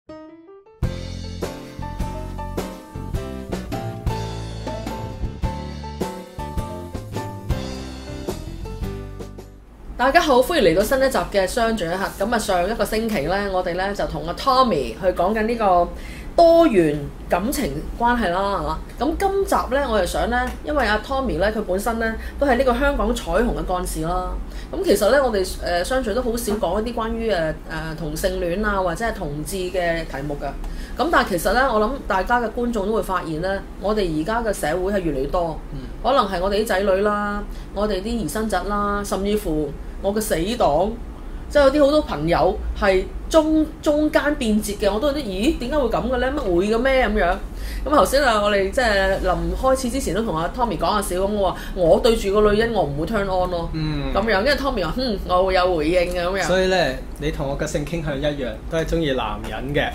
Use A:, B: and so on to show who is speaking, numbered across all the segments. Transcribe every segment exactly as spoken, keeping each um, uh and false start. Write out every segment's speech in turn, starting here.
A: 大家好，歡迎嚟到新一集嘅相聚一刻。咁啊，上一個星期呢，我哋呢就同阿 Tommy 去講緊呢個多元感情關係啦，係嘛？咁今集呢，我就想呢，因為阿 Tommy 呢，佢本身呢都係呢個香港彩虹嘅幹事啦。咁其實呢，我哋誒、呃、相聚都好少講一啲關於誒誒同性戀啊，或者係同志嘅題目㗎。咁但係其實呢，我諗大家嘅觀眾都會發現呢，我哋而家嘅社會係越嚟越多，嗯、可能係我哋啲仔女啦，我哋啲兒孫侄啦，甚至乎我嘅死黨，即係有啲好多朋友係中中間變節嘅，我都覺得咦點解會咁嘅咧？乜會嘅咩咁樣？咁頭先啊，我哋即係臨開始之前都同阿 Tommy 講下笑咁，我話我對住個女人我唔會 turn on 咯，咁、嗯、樣，因為 Tommy 話嗯我會有回應嘅咁樣。所
B: 以咧，你同我嘅性傾向一樣，都係中意男人嘅。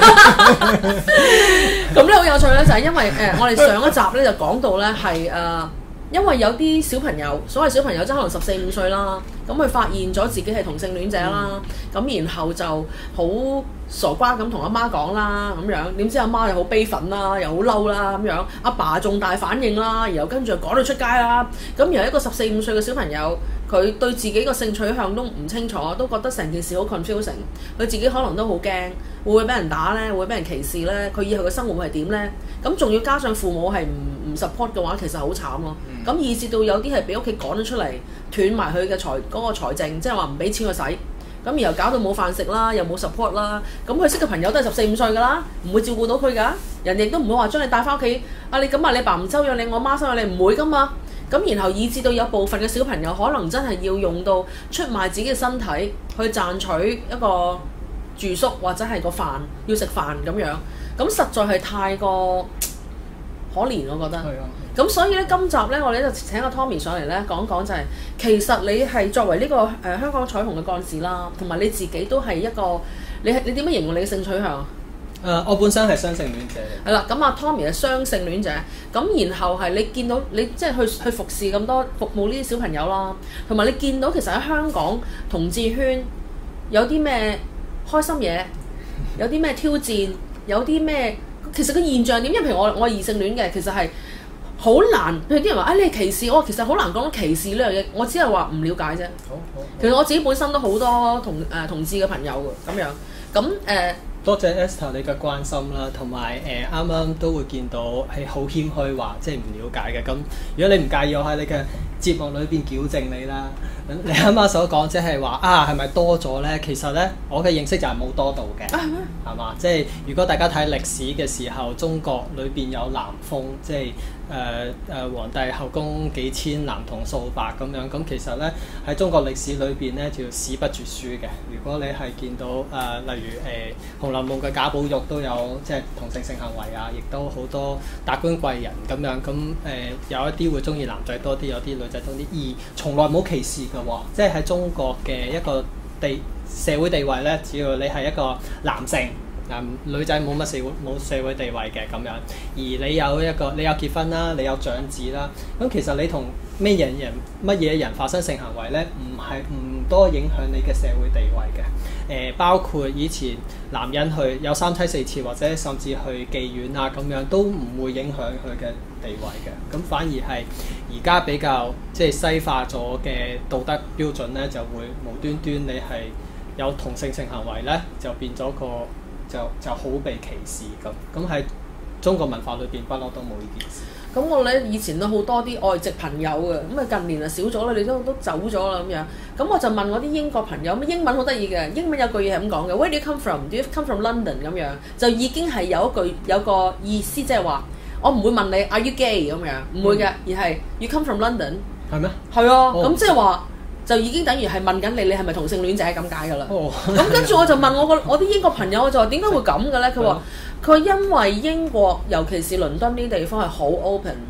A: 咁咧好有趣咧，就係因為誒、呃、我哋上一集咧就講到咧係誒。因為有啲小朋友，所謂小朋友即係可能十四五歲啦，咁佢發現咗自己係同性戀者啦，咁、嗯、然後就好傻瓜咁同阿媽講啦，咁樣點知阿媽又好悲憤啦，又好嬲啦，咁樣阿爸仲大反應啦，然後跟住就趕佢出街啦，咁然後一個十四五歲嘅小朋友，佢對自己個性取向都唔清楚，都覺得成件事好 confusing， 佢自己可能都好驚，會唔會俾人打呢？會唔會俾人歧視呢？佢以後嘅生活會係點呢？咁仲要加上父母係唔唔 support 嘅話，其實好慘咯。咁、嗯、以至到有啲係俾屋企趕咗出嚟，斷埋佢嘅財嗰個財政，即係話唔俾錢佢使。咁然後搞到冇飯食啦，又冇 support 啦。咁佢識嘅朋友都係十四五歲㗎啦，唔會照顧到佢㗎。人亦都唔會話將你帶翻屋企。啊你咁話你爸唔收養你，我媽收養你，唔會㗎嘛。咁然後以至到有部分嘅小朋友可能真係要用到出賣自己嘅身體去賺取一個住宿或者係個飯，要食飯咁樣。咁實在係太過可憐，我覺得。係啊。咁所以咧，今集咧，我哋就請阿 Tommy 上嚟咧講講就係、是，其實你係作為呢、這個誒、呃、香港彩虹嘅幹事啦，同埋你自己都係一個，你係你點樣形容你嘅性取向啊？
B: 誒、呃，我本身係雙性戀者。
A: 係啦，咁阿 Tommy 係雙性戀者，咁然後係你見到你即係去去服侍咁多服務呢啲小朋友啦，同埋你見到其實喺香港同志圈有啲咩開心嘢，有啲咩挑戰，有啲咩其實個現象點？因為譬如我我係異性戀嘅，其實係。好難，譬如啲人話，啊你係歧視，我其實好難講歧視呢樣嘢，我只係話唔了解啫。好，好，其實我自己本身都好多同誒、呃、同志嘅朋友嘅咁樣，咁誒。呃、
B: 多謝 Esther 你嘅關心啦，同埋誒啱啱都會見到係好謙虛話，即係唔了解嘅。咁如果你唔介意，我喺你嘅節目裏邊矯正你啦。你啱啱所講即係話啊，係咪多咗咧？其實咧，我嘅認識就係冇多到嘅，係嘛、啊？即係如果大家睇歷史嘅時候，中國裏邊有南風，即係。誒誒、呃、皇帝後宮幾千男童數百咁樣，咁其實咧喺中國歷史裏邊咧就史不絕書嘅。如果你係見到誒、呃、例如誒《紅樓夢》嘅賈寶玉都有即係同性性行為啊，亦都好多達官貴人咁樣，咁誒、呃、有一啲會中意男仔多啲，有啲女仔多啲，而從來冇歧視嘅喎、哦。即係喺中國嘅一個地社會地位咧，只要你係一個男性。嗱、嗯，女仔冇乜社會冇社會地位嘅咁樣，而你有一個你有結婚啦，你有長子啦，咁其實你同咩人人乜嘢人發生性行為咧，唔係唔多影響你嘅社會地位嘅。誒、呃，包括以前男人去有三妻四妾或者甚至去妓院啊咁樣，都唔會影響佢嘅地位嘅。咁反而係而家比較即係西化咗嘅道德標準咧，就會無端端你係有同性性行為咧，就變咗個。就就好被歧視咁，咁喺中國文化裏邊不嬲都冇呢件事。
A: 咁我咧以前都好多啲外籍朋友嘅，咁啊近年啊少咗啦，你都都走咗啦咁樣。咁我就問我啲英國朋友，咁英文好得意嘅，英文有句嘢係咁講嘅 ，Where do you come from? Do you come from London？ 咁樣就已經係有一句有個意思，即係話我唔會問你 Are you gay 咁樣，唔會嘅，而係 You come from London。
B: 係咩？
A: 係啊，咁即係話。就已經等於係問緊你，你係咪同性戀者咁解㗎啦？咁跟住我就問我個我啲英國朋友，我就話點解會咁嘅咧？佢話佢因為英國尤其是倫敦呢啲地方係好 open，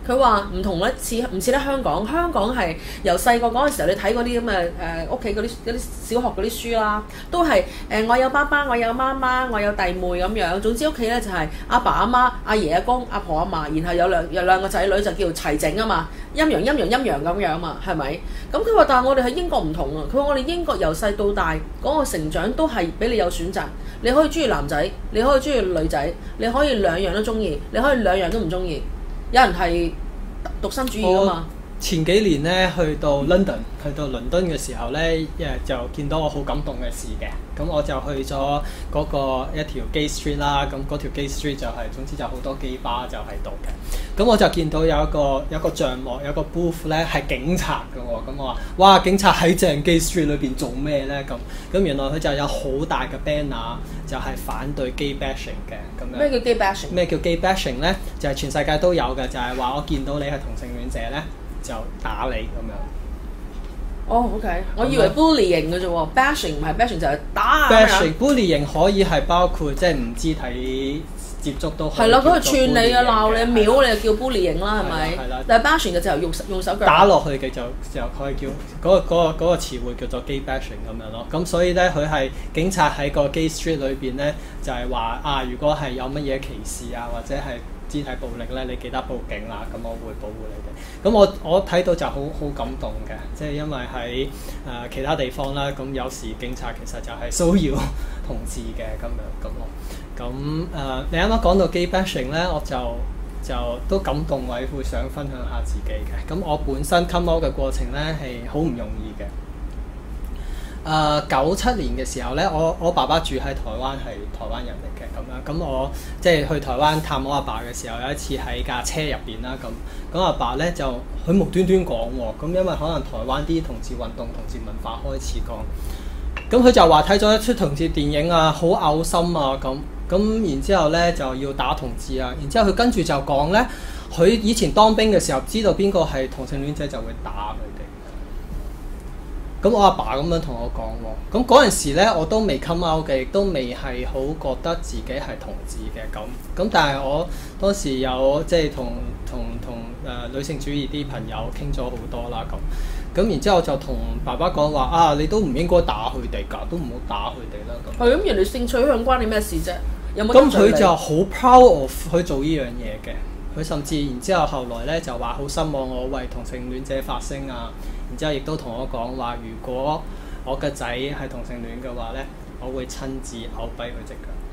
A: 佢話唔同咧，似唔似得香港？香港係由細個嗰陣時候，你睇嗰啲咁嘅誒屋企嗰啲嗰啲小學嗰啲書啦，都係誒、呃、我有爸爸，我有媽媽，我有弟妹咁樣。總之屋企咧就係阿爸阿媽、阿爺阿公、阿婆阿嫲，然後有兩有兩個仔女就叫齊整啊嘛，陰陽陰陽陰陽咁樣嘛，係咪？咁佢話但係我哋喺英國唔同啊，佢話我哋英國由細到大嗰、那個成長都係俾你有選擇，你可以中意男仔，你可以中意女仔，你可以兩樣都中意，你可以兩樣都唔中意。有人係獨身主義㗎嘛？
B: 前幾年咧去到 London，去到倫敦嘅時候咧，誒就見到我好感動嘅事嘅。咁我就去咗嗰個一條 Gay Street 啦。咁嗰條 Gay Street 就係、是、總之就好多 gay bar 就喺度嘅。咁我就見到有一個有一個帳幕有一個 booth 咧係警察嘅喎。咁我話：哇！警察喺正 Gay Street 裏邊做咩咧？咁咁原來佢就有好大嘅 banner，就係反對 gay bashing 嘅。咁樣
A: 咩叫 gay bashing？
B: 咩叫 gay bashing 咧？就係、是、全世界都有嘅，就係、是、話我見到你係同性戀者咧，就打你咁樣。
A: 哦、oh，OK， 我以為 bullying 嘅啫喎 ，bashing 唔係 bashing 就係打。
B: bashing bullying 可以係包括即係唔肢體接觸都可以。
A: 係咯，嗰個串你啊、鬧你、秒你就叫 bullying 啦，係咪？
B: 係啦。
A: 但係 bashing 嘅就係用用手腳
B: 打落去嘅就就可以叫嗰、嗰個嗰、嗰個嗰、嗰個詞彙叫做 gay bashing 咁樣咯。咁所以咧，佢係警察喺個 gay street 裏邊咧，就係、係、話啊，如果係有乜嘢歧視啊，或者係肢體暴力咧，你記得報警啦，咁我會保護你嘅。咁我我睇到就好好感動嘅，即係因為喺誒、呃、其他地方啦，咁有時警察其實就係騷擾同志嘅咁樣咁咯。咁誒、呃，你啱啱講到 gay bashing 咧，我就就都感動位，會想分享下自己嘅。咁我本身 come out 嘅過程咧係好唔容易嘅。誒九七年嘅時候咧，我我爸爸住喺台灣，係台灣人嚟嘅咁樣。咁我即係去台灣探我阿爸嘅時候，有一次喺架車入邊啦，咁咁阿爸咧就佢無端端講喎，咁因為可能台灣啲同志運動、同志文化開始講，咁佢就話睇咗一出同志電影啊，好嘔心啊咁，咁然之後咧就要打同志啊，然之後佢跟住就講咧，佢以前當兵嘅時候知道邊個係同性戀者就會打佢哋。咁我阿爸咁樣同我講喎，咁嗰陣時咧我都未 come out 嘅，亦都未係好覺得自己係同志嘅咁。咁但係我當時有即係同同同誒女性主義啲朋友傾咗好多啦咁。咁然之後就同爸爸講話啊，你都唔應該打佢哋㗎，都唔好打佢哋啦咁。
A: 係咁，人哋性取向關你咩事啫？有冇？
B: 咁佢就好 proud of 去做呢樣嘢嘅。佢甚至然之後後來咧就話好希望我為同性戀者發聲啊。然之後亦都同我講話，如果我個仔係同性戀嘅話咧，我會親自拗跛佢隻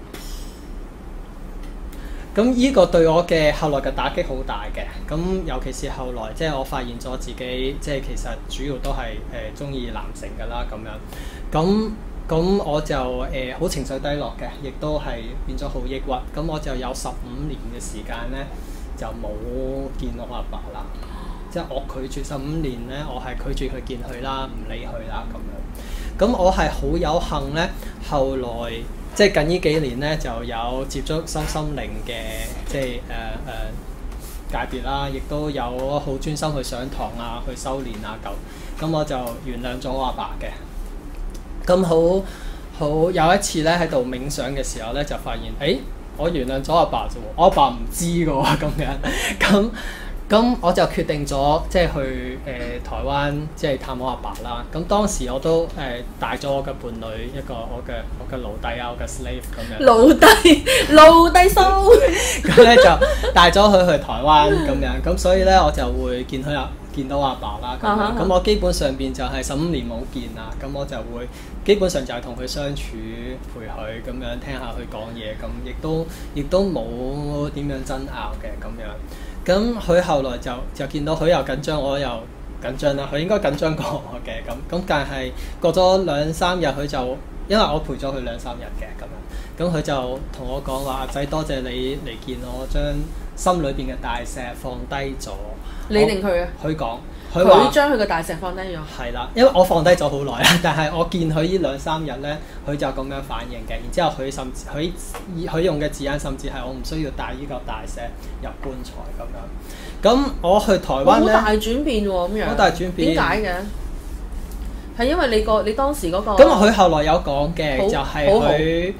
B: 腳。咁呢個對我嘅後來嘅打擊好大嘅。咁尤其是後來，即係我發現咗自己，即係其實主要都係誒中意男性㗎啦咁樣。咁咁我就誒好、呃、情緒低落嘅，亦都係變咗好抑鬱。咁我就有十五年嘅時間咧，就冇見我阿爸啦。即係我拒絕十五年咧，我係拒絕去見佢啦，唔理佢啦咁樣。咁我係好有幸咧，後來即係近呢幾年咧就有接觸身心靈嘅即係誒誒界別啦，亦都有好專心去上堂啊，去修練啊咁。咁我就原諒咗我阿爸嘅。咁好好有一次咧喺度冥想嘅時候咧，就發現誒、欸、我原諒咗阿爸啫喎，我阿爸唔知㗎喎咁樣咁。咁我就決定咗即係去誒、呃、台灣即係探我阿爸啦。咁當時我都誒、呃、帶咗我嘅伴侶一個我嘅我嘅奴隸啊，我嘅 slave 咁樣。奴隸奴隸蘇。咁咧就帶咗佢去台灣咁樣。咁所以咧我就會見佢阿見到阿爸啦。咁樣咁、uh huh. 我基本上邊就係十五年冇見啦。咁我就會基本上就係同佢相處，陪佢咁樣聽下佢講嘢。咁亦都亦都冇點樣爭拗嘅咁樣。咁佢後來就就見到佢又緊張，我又緊張啦。佢應該緊張過我嘅咁咁，但係過咗兩三日，佢就因為我陪咗佢兩三日嘅咁樣，咁佢就同我講話：阿仔，多謝你嚟見我，將心裏邊嘅大石放低咗。你定佢啊？佢講，佢話
A: 佢將佢嘅大石放低咗。
B: 係啦，因為我放低咗好耐啦，但係我見佢呢兩三日咧，佢就咁樣反應嘅。然之後佢甚至佢佢用嘅字眼，甚至係我唔需要帶呢嚿大石入棺材咁樣。咁我去台灣咧，
A: 好大轉變喎，咁樣
B: 好大轉變。
A: 點解嘅？係因為你個你當時嗰個。
B: 咁佢後來有講嘅，就係佢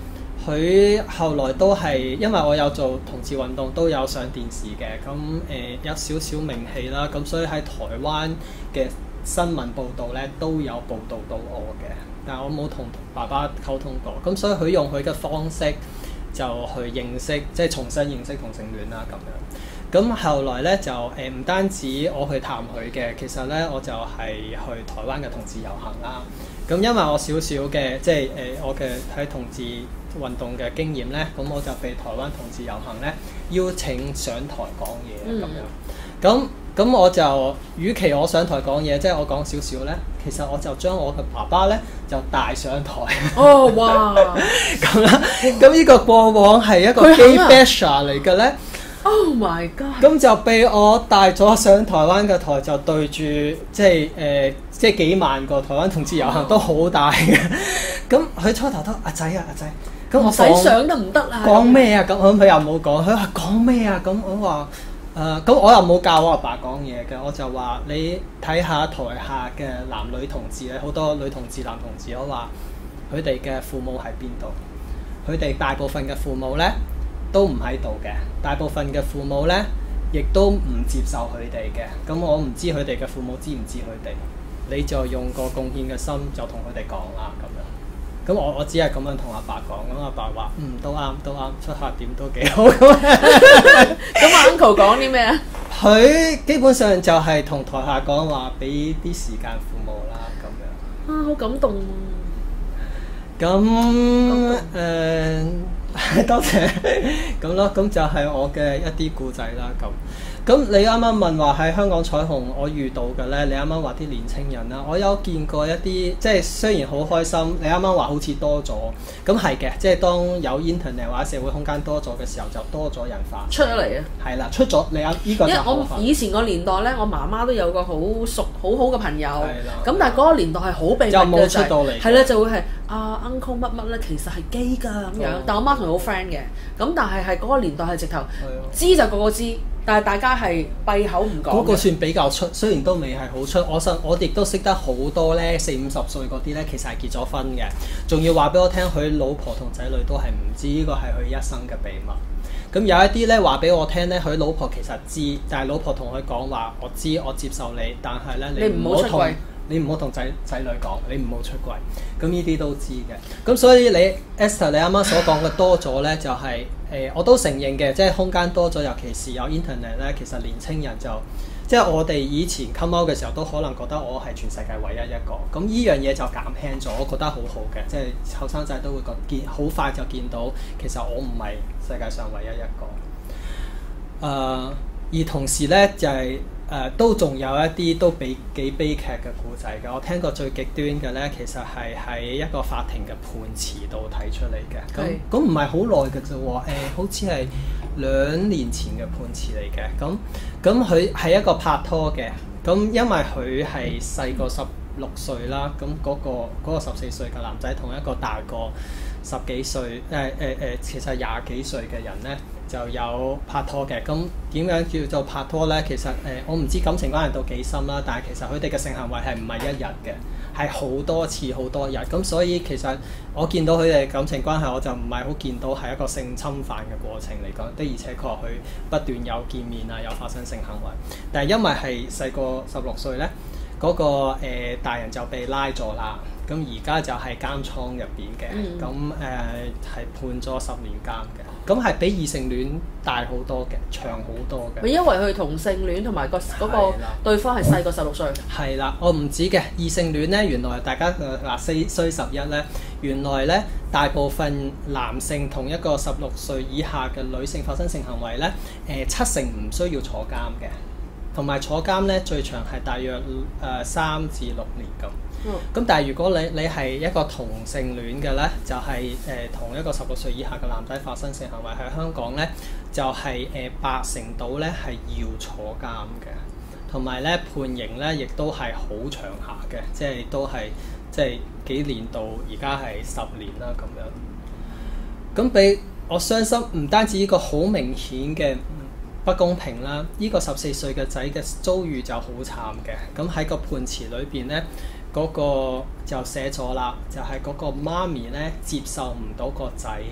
B: 佢後來都係因為我有做同志運動，都有上電視嘅，咁誒、呃、有少少名氣啦，咁所以喺台灣嘅新聞報導咧都有報導到我嘅，但係我冇同爸爸溝通過，咁所以佢用佢嘅方式就去認識，即係重新認識同性戀啦咁樣。咁後來咧就誒唔、呃、單止我去探佢嘅，其實咧我就係去台灣嘅同志遊行啦。咁因為我少少嘅即係誒、呃、我嘅喺同志運動嘅經驗咧，咁我就被台灣同志遊行咧邀請上台講嘢咁樣。咁咁我就，與其我上台講嘢，即係我講少少咧，其實我就將我嘅爸爸咧就帶上台。
A: 哦，哇！
B: 咁啦，咁呢個過往係一個 gay basher 嚟嘅咧。
A: Oh my god！
B: 咁就俾我帶咗上台灣嘅台，就對住即係誒、呃，即係幾萬個台灣同志遊行都好大嘅。咁佢初頭都阿仔啊阿仔，咁我
A: 唔使上得唔得啊？
B: 講咩啊？咁咁佢又冇講，佢話講咩啊？咁我話誒，咁、呃、我又冇教我阿爸講嘢嘅，我就話你睇下台下嘅男女同志咧，好多女同志男同志，我話佢哋嘅父母喺邊度？佢哋大部分嘅父母咧都唔喺度嘅，大部分嘅父母咧，亦都唔接受佢哋嘅。咁我唔知佢哋嘅父母知唔知佢哋，你就用個貢獻嘅心就同佢哋講啦咁樣。咁我我只係咁樣同阿爸講，咁阿爸話嗯都啱都啱，出發點都幾好。
A: 咁阿 uncle 講啲咩啊？
B: 佢基本上就係同台下講話，俾啲時間父母啦咁樣。
A: 啊，好感動
B: 咁誒。呃多謝咁咯，咁就係我嘅一啲故仔啦。咁咁你啱啱問話喺香港彩虹我遇到嘅咧，你啱啱話啲年青人啦，我有見過一啲即係雖然好開心，你啱啱話好似多咗，咁係嘅，即係當有 internet 或者社會空間多咗嘅時候，就多咗人化
A: 出咗嚟啊！
B: 係啦，出咗你啱呢個就好。
A: 因為我以前個年代咧，我媽媽都有個好熟好好嘅朋友，咁
B: 的
A: 但係嗰個年代係好秘密嘅，
B: 就冇出到嚟，
A: 係咧就會係啊 uncle 乜乜咧，其實係基㗎咁樣。哦、但我媽同佢好 friend 嘅，咁但係係嗰個年代係直頭的知就個個知。但係大家係閉口唔講。嗰
B: 個算比較出，雖然都未係好出。我實我亦都識得好多咧，四五十歲嗰啲咧，其實係結咗婚嘅，仲要話俾我聽，佢老婆同仔女都係唔知，呢個係佢一生嘅秘密。咁有一啲咧話俾我聽咧，佢老婆其實知，但係老婆同佢講話，我知我接受你，但係咧你唔好同你唔好同仔仔女講，你唔好出櫃。咁呢啲都知嘅。咁所以你 Esther 你啱啱所講嘅多咗咧，就係、是。誒、呃，我都承認嘅，即係空間多咗，尤其是有 internet 咧，其實年青人就即係我哋以前 come out 嘅時候，都可能覺得我係全世界唯一一個。咁呢樣嘢就減輕咗，我覺得好好嘅，即係後生仔都會覺見好快就見到，其實我唔係世界上唯一一個。誒、呃，而同時咧就係、是。誒、呃、都仲有一啲都比幾悲劇嘅故仔嘅，我聽過最極端嘅咧，其實係喺一個法庭嘅判詞度睇出嚟嘅。咁咁唔係好耐嘅啫喎，誒、呃、好似係兩年前嘅判詞嚟嘅。咁咁佢係一個拍拖嘅，咁因為佢係細個十六歲啦，咁嗰、嗰個十四歲嘅男仔同一個大個十幾歲，誒誒誒，其實廿幾歲嘅人咧。就有拍拖嘅，咁點樣叫做拍拖呢？其實誒、呃，我唔知感情關係到幾深啦，但係其實佢哋嘅性行為係唔係一日嘅，係好多次好多日。咁所以其實我見到佢哋感情關係，我就唔係好見到係一個性侵犯嘅過程嚟講。的而且確佢不斷有見面啊，有發生性行為。但係因為係細個十六歲呢，嗰、那個、呃、大人就被拉咗啦。咁而家就係監倉入邊嘅，咁誒係判咗十年監嘅，咁係比異性戀大好多嘅，長好多嘅。
A: 因為佢同性戀同埋個嗰個對方係細過十六歲。係
B: 啦，我唔止嘅異性戀咧，原來大家嗱四衰十一咧，原來咧大部分男性同一個十六歲以下嘅女性發生性行為咧，誒、呃、七成唔需要坐監嘅，同埋坐監咧最長係大約誒三至六年咁。咁、嗯、但係如果你你係一個同性戀嘅咧，就係、是、誒、呃、同一個十六歲以下嘅男仔發生性行為喺香港咧，就係、是、誒、呃、八成度咧係要坐監嘅，同埋咧判刑咧亦都係好長下嘅，即係都係即係幾年到而家係十年啦咁樣。咁俾我傷心，唔單止呢個好明顯嘅不公平啦，呢、這個十四歲嘅仔嘅遭遇就好慘嘅。咁喺個判詞裏邊咧。嗰個就寫咗啦，就係、是、嗰個媽咪咧接受唔到個仔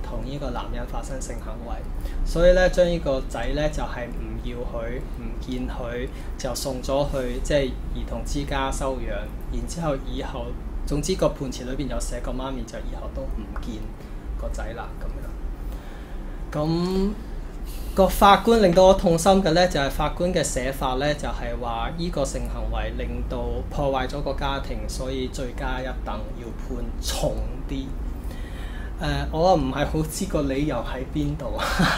B: 同呢個男人發生性行為，所以咧將呢個仔咧就係、是、唔要佢，唔見佢，就送咗去即係兒童之家收養，然之後以後總之個判詞裏邊有寫個媽咪就以後都唔見個仔啦咁樣。咁、個法官令到我痛心嘅咧，就係、是、法官嘅寫法咧，就係話呢個性行為令到破壞咗個家庭，所以罪加一等，要判重啲。誒、uh，我唔係好知個理由喺邊度，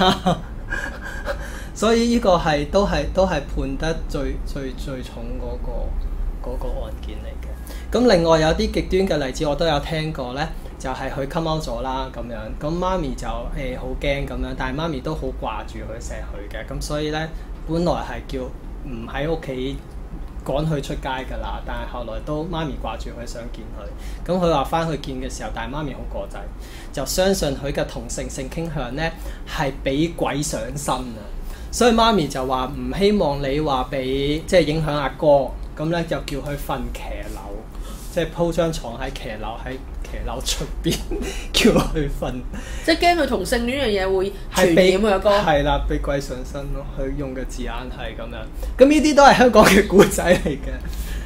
B: 所以呢個係都係都係判得最最最重嗰、嗰個嗰個案件嚟嘅。咁另外有啲極端嘅例子我都有聽過呢，就係佢 come out 咗啦咁樣，咁媽咪就誒好驚咁樣，但係媽咪都好掛住佢錫佢嘅，咁所以呢，本來係叫唔喺屋企趕佢出街㗎啦，但係後來都媽咪掛住佢想見佢，咁佢話翻去見嘅時候，但係媽咪好過仔，就相信佢嘅同性性傾向呢係俾鬼上身啊，所以媽咪就話唔希望你話俾即係影響阿哥，咁呢就叫佢瞓騎樓，即係鋪張床喺騎樓喺騎樓出邊叫佢瞓，
A: 即係驚佢同性戀樣嘢會傳染佢阿哥。
B: 係啦，俾鬼上身咯，佢用嘅字眼係咁樣。咁呢啲都係香港嘅古仔嚟嘅，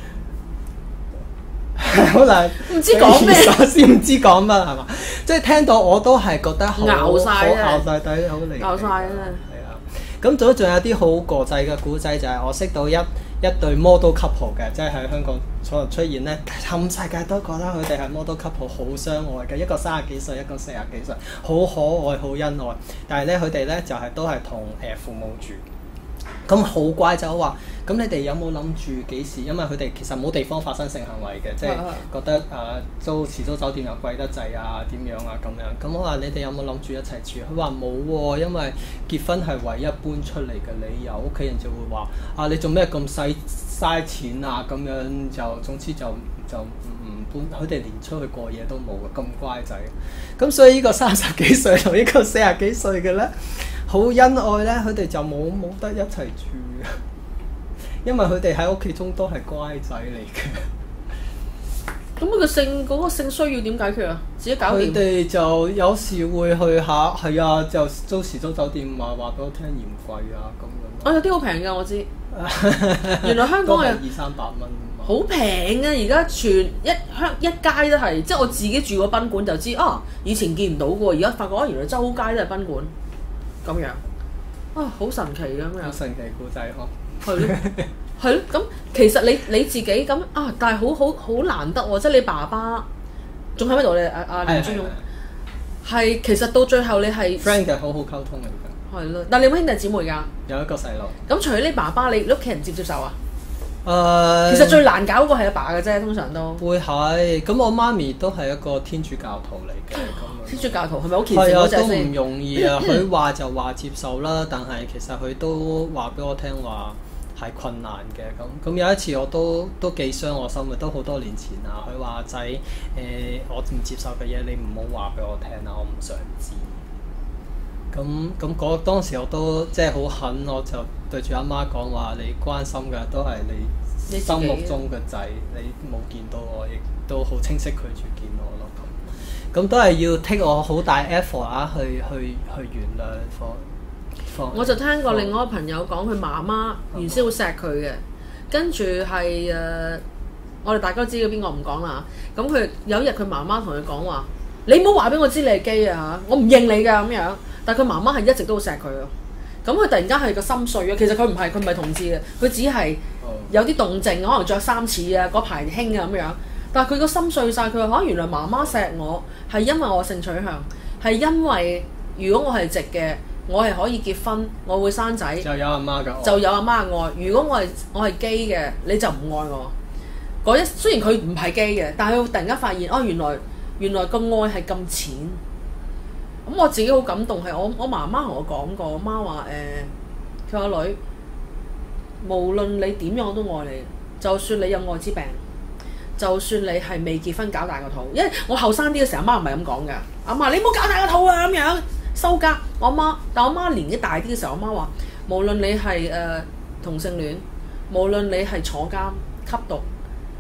B: 好難唔知講咩，先唔知講乜係嘛？即係聽到我都係覺得好
A: 咬晒
B: 啊，咬晒底，好離奇，
A: 咬晒啊！
B: 係啊，咁仲仲有啲好國際嘅古仔，就係我識到一一對 model couple 嘅，即係喺香港可能出現咧，冚世界都覺得佢哋係 model couple 好相愛嘅，一個三十幾歲，一個四十幾歲，好可愛，好恩愛。但係咧，佢哋咧就係、是、都係同誒父母住，咁好乖就話，咁你哋有冇諗住幾時？因為佢哋其實冇地方發生性行為嘅，即係覺得誒、呃、租遲租酒店又貴得滯啊，點樣啊咁樣。咁我話你哋有冇諗住一齊住？佢話冇喎，因為結婚係唯一搬出嚟嘅理由，屋企人就會話啊，你做咩咁使嘥錢啊？咁樣就總之就就唔搬，佢哋連出去過夜都冇嘅，咁乖仔。咁所以呢個三十幾歲同呢個四十幾歲嘅咧，好恩愛咧，佢哋就冇冇得一齊住。因為佢哋喺屋企中都係乖仔嚟嘅。
A: 咁佢個性嗰、嗰個性需要點解決啊？自己搞掂。佢
B: 哋就有時會去下，係啊，就租時租酒店話話俾我聽嫌貴啊咁樣。
A: 啊，有啲好平㗎，我知。原來香港係
B: 二三百蚊。
A: 好平啊！而家全一香一街都係，即係我自己住個賓館就知啊。以前見唔到嘅喎，而家發覺啊，原來周街都係賓館咁樣。啊，好神奇咁樣。好
B: 神奇故仔呵。
A: 係咯，係咯。咁其實你你自己咁啊，但係好好好難得喎，即係你爸爸仲喺邊度咧？阿阿梁尊勇係其實到最後你係
B: friend 嘅，好好溝通嚟㗎。
A: 係咯，但係你有冇兄弟姊妹㗎？
B: 有一個細路。咁
A: 除咗你爸爸，你屋企人接唔接受啊？
B: 誒、呃，
A: 其實最難搞嗰個係阿爸嘅啫，通常都
B: 會係。咁我媽咪都係一個天主教徒嚟嘅，咁
A: 天主教徒係咪好虔誠嗰隻先？
B: 係啊，都唔容易啊！佢話就話接受啦，但係其實佢都話俾我聽話係困難嘅。咁咁有一次我都都幾傷我心嘅，都好多年前啊。佢話仔誒，我唔接受嘅嘢，你唔好話俾我聽啊，我唔想知。咁咁嗰當時我都即係好狠，我就對住阿媽講話：你關心嘅都係你心目中嘅仔，你冇見到我，亦都好清晰拒絕見我咯。咁咁都係要 take 我好大 effort 啊，去去去原諒放放。
A: 我就聽過另外一個朋友講，佢媽媽原先好錫佢嘅，跟住係誒，我哋大家都知嘅邊個唔講啦。咁佢有一日佢媽媽同佢講話：你唔好話俾我知你係基啊！我唔認你㗎咁樣。但係佢媽媽係一直都好錫佢咯，咁佢突然間係個心碎啊！其實佢唔係佢唔係同志嘅，佢只係有啲動靜，可能着三次啊，嗰排興啊咁樣。但係佢個心碎晒，佢話嚇原來媽媽錫我係因為我性取向，係因為如果我係直嘅，我係可以結婚，我會生仔，
B: 就有阿媽嘅愛，
A: 就有阿媽嘅愛。如果我係我係基嘅，你就唔愛我。嗰一雖然佢唔係基嘅，但係佢突然間發現哦，原來原來個愛係咁淺。咁我自己好感動，係我我媽媽同我講過，我媽話誒，佢、呃、話女，無論你點樣我都愛你，就算你有愛滋病，就算你係未結婚搞大個肚，因為我後生啲嘅時候，阿媽唔係咁講㗎，阿媽你唔好搞大個肚啊咁樣，收家。我媽，但我媽年紀大啲嘅時候，我媽話無論你係誒、呃、同性戀，無論你係坐監吸毒，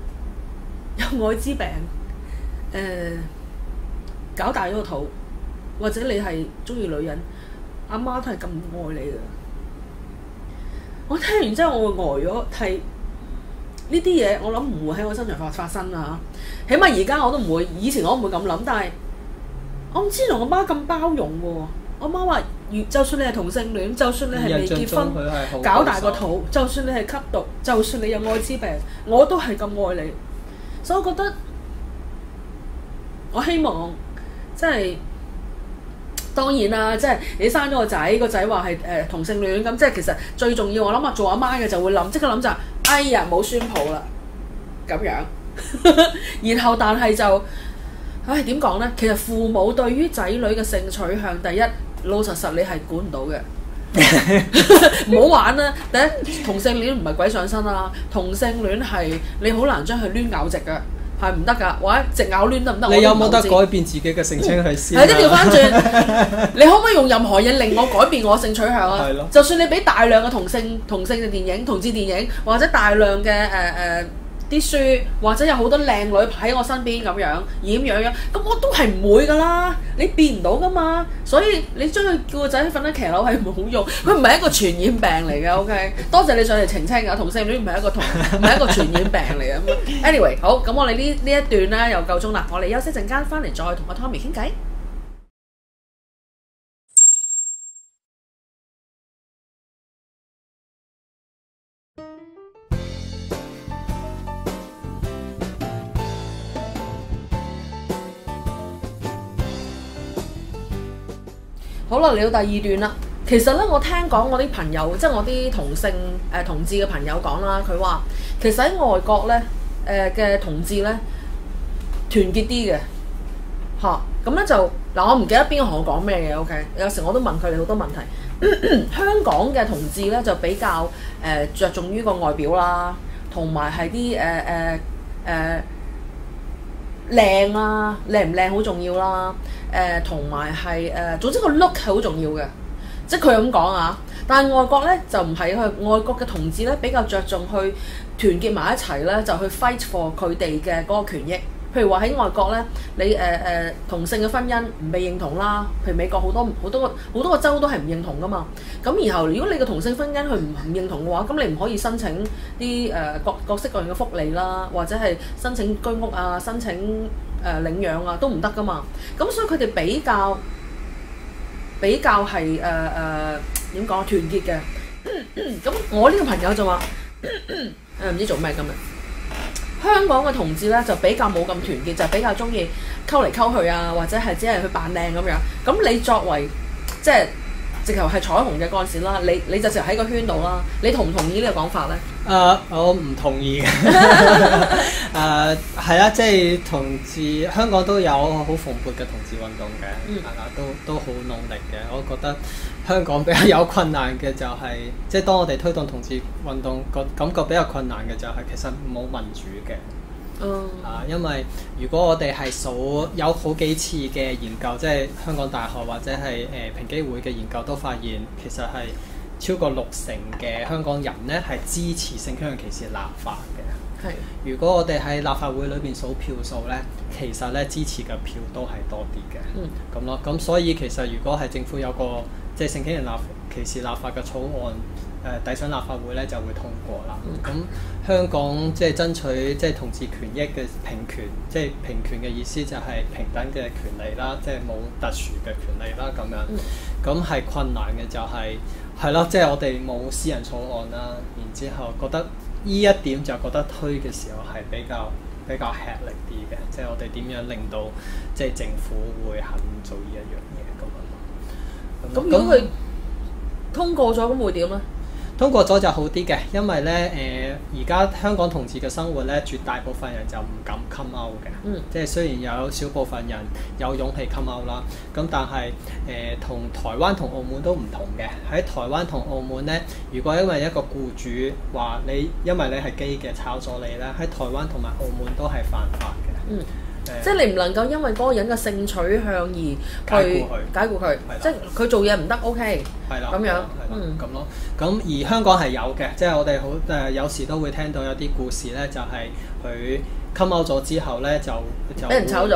A: 有愛滋病，誒、呃、搞大咗個肚。 或者你係中意女人，阿媽都係咁愛你㗎。我聽完之後，我會呆咗，係呢啲嘢我諗唔會喺我身上發發生啊！起碼而家我都唔會，以前我唔會咁諗，但係我唔知同我媽咁包容喎。我媽話：就算你係同性戀，就算你係未結婚，搞大個肚，就算你係吸毒，就算你有愛滋病，我都係咁愛你。所以我覺得，我希望即係當然啦，即係你生咗個仔，個仔話係誒同性戀，咁即係其實最重要，我諗啊做阿媽嘅就會諗，即刻諗就係，哎呀冇孫抱啦，咁樣。然後但係就，唉點講呢？其實父母對於仔女嘅性取向，第一老實實你係管唔到嘅，唔好玩啦！第一同性戀唔係鬼上身啊，同性戀係你好難將佢攣咬直㗎。係唔得㗎，或者直咬攣得唔得？
B: 你有冇得改變自己嘅性傾向先？
A: 係，即係調翻轉，你可唔可以用任何嘢令我改變我性取向啊？
B: 係咯。就
A: 算你俾大量嘅同性同性嘅電影、同志電影，或者大量嘅誒誒啲書，或者有好多靚女喺我身邊咁樣，染樣樣，咁我都係唔會㗎啦。你變唔到㗎嘛，所以你將佢叫個仔瞓喺騎樓係冇用，佢唔係一個傳染病嚟嘅。OK， 多謝你上嚟澄清㗎，同性戀唔係一個同唔係一個傳染病嚟嘅。Anyway， 好，咁我哋呢呢一段咧又夠鐘啦，我哋休息陣間翻嚟再同阿 Tommy 傾偈。好啦，嚟到第二段啦。其實咧，我聽講我啲朋友，即係我啲同性誒、呃、同志嘅朋友講啦，佢話其實喺外國咧誒嘅同志咧團結啲嘅嚇。咁咧就嗱，我唔記得邊個同我講咩嘅 OK。有時我都問佢哋好多問題。咳咳香港嘅同志咧就比較誒著重於個外表啦，同埋係啲誒誒誒靚啊，靚唔靚好重要啦。誒同埋係誒，總之個 look 係好重要嘅，即係佢咁講啊。但係外國咧就唔係，佢外國嘅同志咧比較着重去團結埋一齊咧，就去 fight for 佢哋嘅嗰個權益。譬如話喺外國咧，你誒誒、呃、同性嘅婚姻唔被認同啦，譬如美國好多好多個好多個州都係唔認同噶嘛。咁然後如果你嘅同性婚姻佢唔唔認同嘅話，咁你唔可以申請啲誒、呃、各各式各樣嘅福利啦，或者係申請居屋啊，申請誒、呃、領養啊都唔得噶嘛。咁所以佢哋比較比較係誒誒點講團結嘅。咁我呢個朋友就話誒唔知做咩今日。香港嘅同志咧就比較冇咁團結，就比較中意溝嚟溝去啊，或者係只係去扮靚咁樣。咁你作為即係直頭係彩虹嘅嗰陣時啦，你你就直頭喺個圈度啦。你同唔同意呢個講法咧？
B: 誒、uh, 我唔同意嘅。誒係啦，即係同志香港都有好蓬勃嘅同志運動嘅，係啦、嗯，都都好努力嘅。我覺得香港比較有困難嘅就係、是，即係當我哋推動同志運動個感覺比較困難嘅就係其實冇民主嘅。嗯。啊，因為如果我哋係數有好幾次嘅研究，即係香港大學或者係誒、呃、平機會嘅研究都發現，其實係超過六成嘅香港人咧係支持性傾向歧視立法嘅。係。如果我哋喺立法會裏邊數票數咧，其實咧支持嘅票都係多啲嘅。嗯。咁咯，咁所以其實如果係政府有個即係性傾向立歧視立法嘅草案，誒遞上立法會咧就會通過啦。咁、嗯、香港即係爭取即係同志權益嘅平權，即係平權嘅意思就係平等嘅權利啦，即係冇特殊嘅權利啦咁樣。咁係、嗯、困難嘅就係係咯，即係我哋冇私人草案啦，然之後覺得呢一點就覺得推嘅時候係比較比較吃力啲嘅，即係我哋點樣令到即係政府會肯做呢一樣嘢咁樣。
A: 咁如果佢通過咗，咁會點咧？
B: 通過咗就好啲嘅，因為咧誒而家香港同志嘅生活咧，絕大部分人就唔敢 come out 嘅，嗯、即係雖然有少部分人有勇氣 come out 啦，咁但係誒同台灣同澳門都唔同嘅。喺台灣同澳門咧，如果因為一個僱主話你因為你係基嘅炒咗你咧，喺台灣同埋澳門都係犯法嘅。嗯即係你唔能夠因為嗰個人嘅性取向而去解僱佢，即係佢做嘢唔得 OK，係啦，咁樣，嗯，咁咯。咁而香港係有嘅，即係我哋好誒有時都會聽到有啲故事咧，就係佢 come out 咗之後咧，就就俾人炒咗，即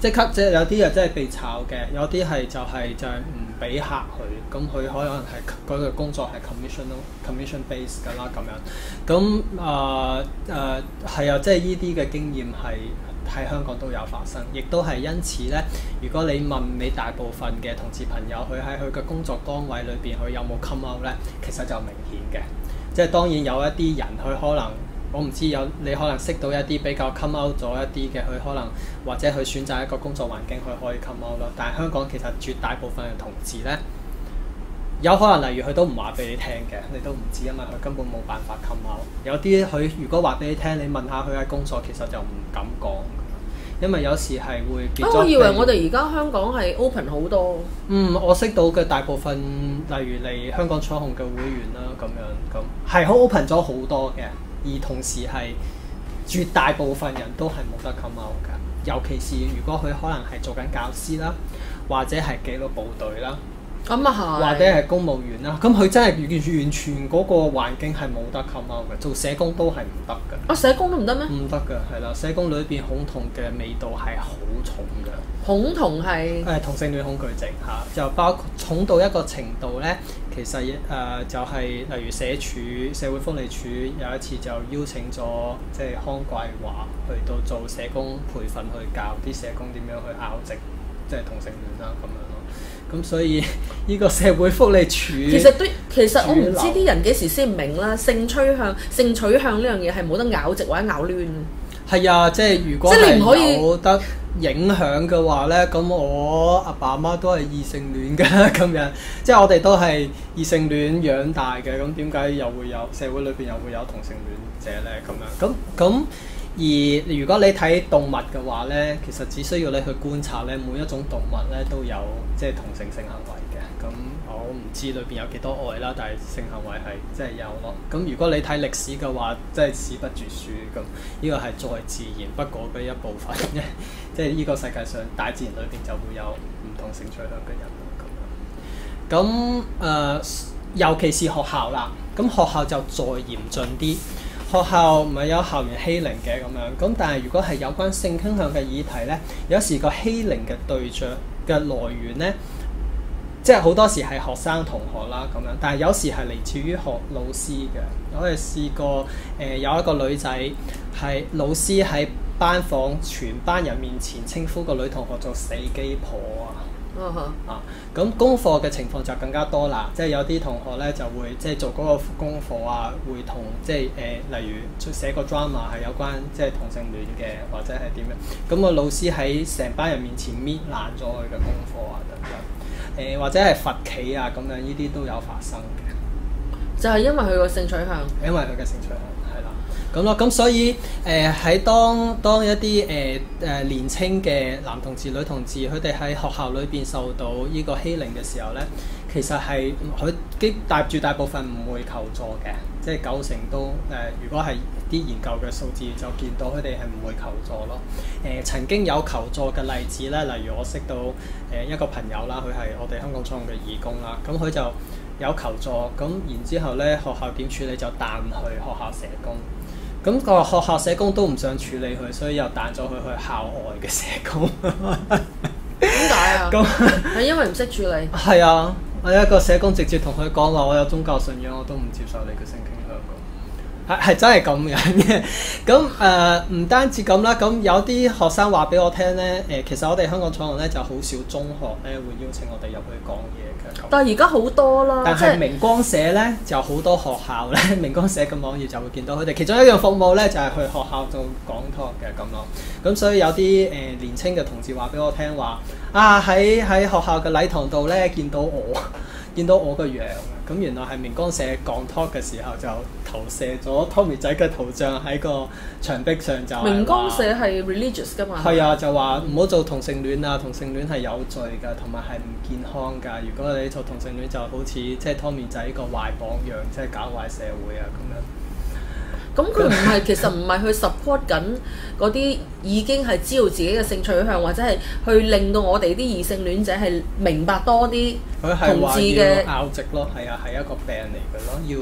B: 即刻即係有啲人真係被炒嘅，有啲係就係就係唔俾客去，咁佢可能係嗰個工作係 commission commission base 㗎啦咁樣。咁啊誒係啊，即係呢啲嘅經驗係喺香港都有發生，亦都係因此咧。如果你問你大部分嘅同志朋友，佢喺佢嘅工作崗位裏邊，佢有冇 come out 咧？其實就明顯嘅。即係當然有一啲人，佢可能我唔知有你可能識到一啲比較 come out 咗一啲嘅，佢可能或者佢選擇一個工作環境，佢可以 come out 咯。但係香港其實絕大部分嘅同志咧，有可能例如佢都唔話俾你聽嘅，你都唔知，因為佢根本冇辦法 come out。有啲佢如果話俾你聽，你問下佢嘅工作，其實就唔敢講。因為有時係會變咗。
A: 我以為我哋而家香港係 open 好多。
B: 嗯，我識到嘅大部分，例如嚟香港彩虹嘅會員啦，咁樣咁係好 open 咗好多嘅，而同時係絕大部分人都係冇得 come out 㗎。尤其是如果佢可能係做緊教師啦，或者係紀律部隊啦。
A: 咁啊係，
B: 或者係公務員啦，咁佢真係完完全嗰個環境係冇得 come out 嘅，做社工都係唔得嘅。
A: 啊，社工都唔得咩？
B: 唔得嘅，係啦，社工裏邊恐同嘅味道係好重嘅。
A: 恐同係
B: 誒同性戀恐懼症嚇，就包括重到一個程度咧，其實誒、呃、就係、是、例如社署社會福利署有一次就邀請咗即係康貴華去到做社工培訓，去教啲社工點樣去拗直即係同性戀啦咁樣咯。咁所以呢個社會福利署
A: 其實都其實我唔知啲人幾時先明啦，性趨向性取向呢樣嘢係冇得拗直或者拗攣。係
B: 啊，即係如果係冇得影響嘅話咧，咁我阿爸阿媽都係異性戀嘅咁樣，即係我哋都係異性戀養大嘅，咁點解又會有社會裏邊又會有同性戀者咧？咁樣咁咁。而如果你睇動物嘅話咧，其實只需要你去觀察咧，每一種動物咧都有即係同性性行為嘅。咁我唔知裏邊有幾多愛啦，但係性行為係即係有咯。咁如果你睇歷史嘅話，即係史不絕書。咁呢個係再自然不過嘅一部分嘅，即係呢個世界上大自然裏邊就會有唔同性取向嘅人咁樣。咁誒、呃，尤其是學校啦，咁學校就再嚴峻啲。學校唔係有校園欺凌嘅咁樣，咁但係如果係有關性傾向嘅議題呢，有時個欺凌嘅對象嘅來源呢，即係好多時係學生同學啦咁樣，但係有時係嚟自於學老師嘅。我哋試過誒、呃、有一個女仔係老師喺班房全班人面前稱呼個女同學做死機婆啊！
A: Uh huh.
B: 啊，咁功課嘅情況就更加多啦，即係有啲同學咧就會即係做嗰個功課啊，會同即係誒、呃，例如寫個 drama 係有關即係同性戀嘅，或者係點樣，咁個老師喺成班人面前搣爛咗佢嘅功課啊等等，誒、呃、或者係罰企啊咁樣，呢啲都有發生嘅，就係
A: 因為佢個性取向，
B: 因為佢嘅性取向。咁咯，咁所以誒喺、呃、當當一啲誒誒年青嘅男同志、女同志，佢哋喺學校裏邊受到呢個欺凌嘅時候咧，其實係佢基大住大部分唔會求助嘅，即係九成都誒、呃。如果係啲研究嘅數字就見到佢哋係唔會求助咯。誒、呃、曾經有求助嘅例子咧，例如我識到誒、呃、一個朋友啦，佢係我哋香港創嘅義工啦，咁佢就有求助，咁然之後咧學校點處理就彈去學校社工。咁個學校社工都唔想處理佢，所以又彈咗佢去校外嘅社工。 點解啊？咁
A: 係因為唔識處理。
B: 係啊，我有一個社工直接同佢講話，我有宗教信仰，我都唔接受你嘅性傾向。係係真係咁樣嘅。咁誒唔單止咁啦，咁有啲學生話俾我聽咧，誒、呃、其實我哋香港創行咧就好少中學咧會邀請我哋入去講嘢嘅。
A: 但係而家好多啦。
B: 但係明光社咧就好多學校咧，明光社嘅網頁就會見到佢哋其中一樣服務咧就係、是、去學校做講 talk 嘅咁咯。咁所以有啲誒、呃、年青嘅同志話俾我聽話，啊喺喺學校嘅禮堂度咧見到我，見到我個樣。咁原來係明光社講 talk 嘅時候就投射咗 Tommy 仔嘅圖像喺個牆壁上就。明光
A: 社係 religious 㗎嘛？
B: 係啊，就話唔好做同性戀啊，同性戀係有罪㗎，同埋係唔健康㗎。如果你做同性戀就好似即係 Tommy 仔個壞榜樣，即係搞壞社會啊咁樣。
A: 咁佢唔係其實唔係去 support 緊嗰啲已經係知道自己嘅性取向，或者係去令到我哋啲異性戀者係明白多啲同志嘅
B: 拗直咯，係啊，係一個病嚟嘅咯，要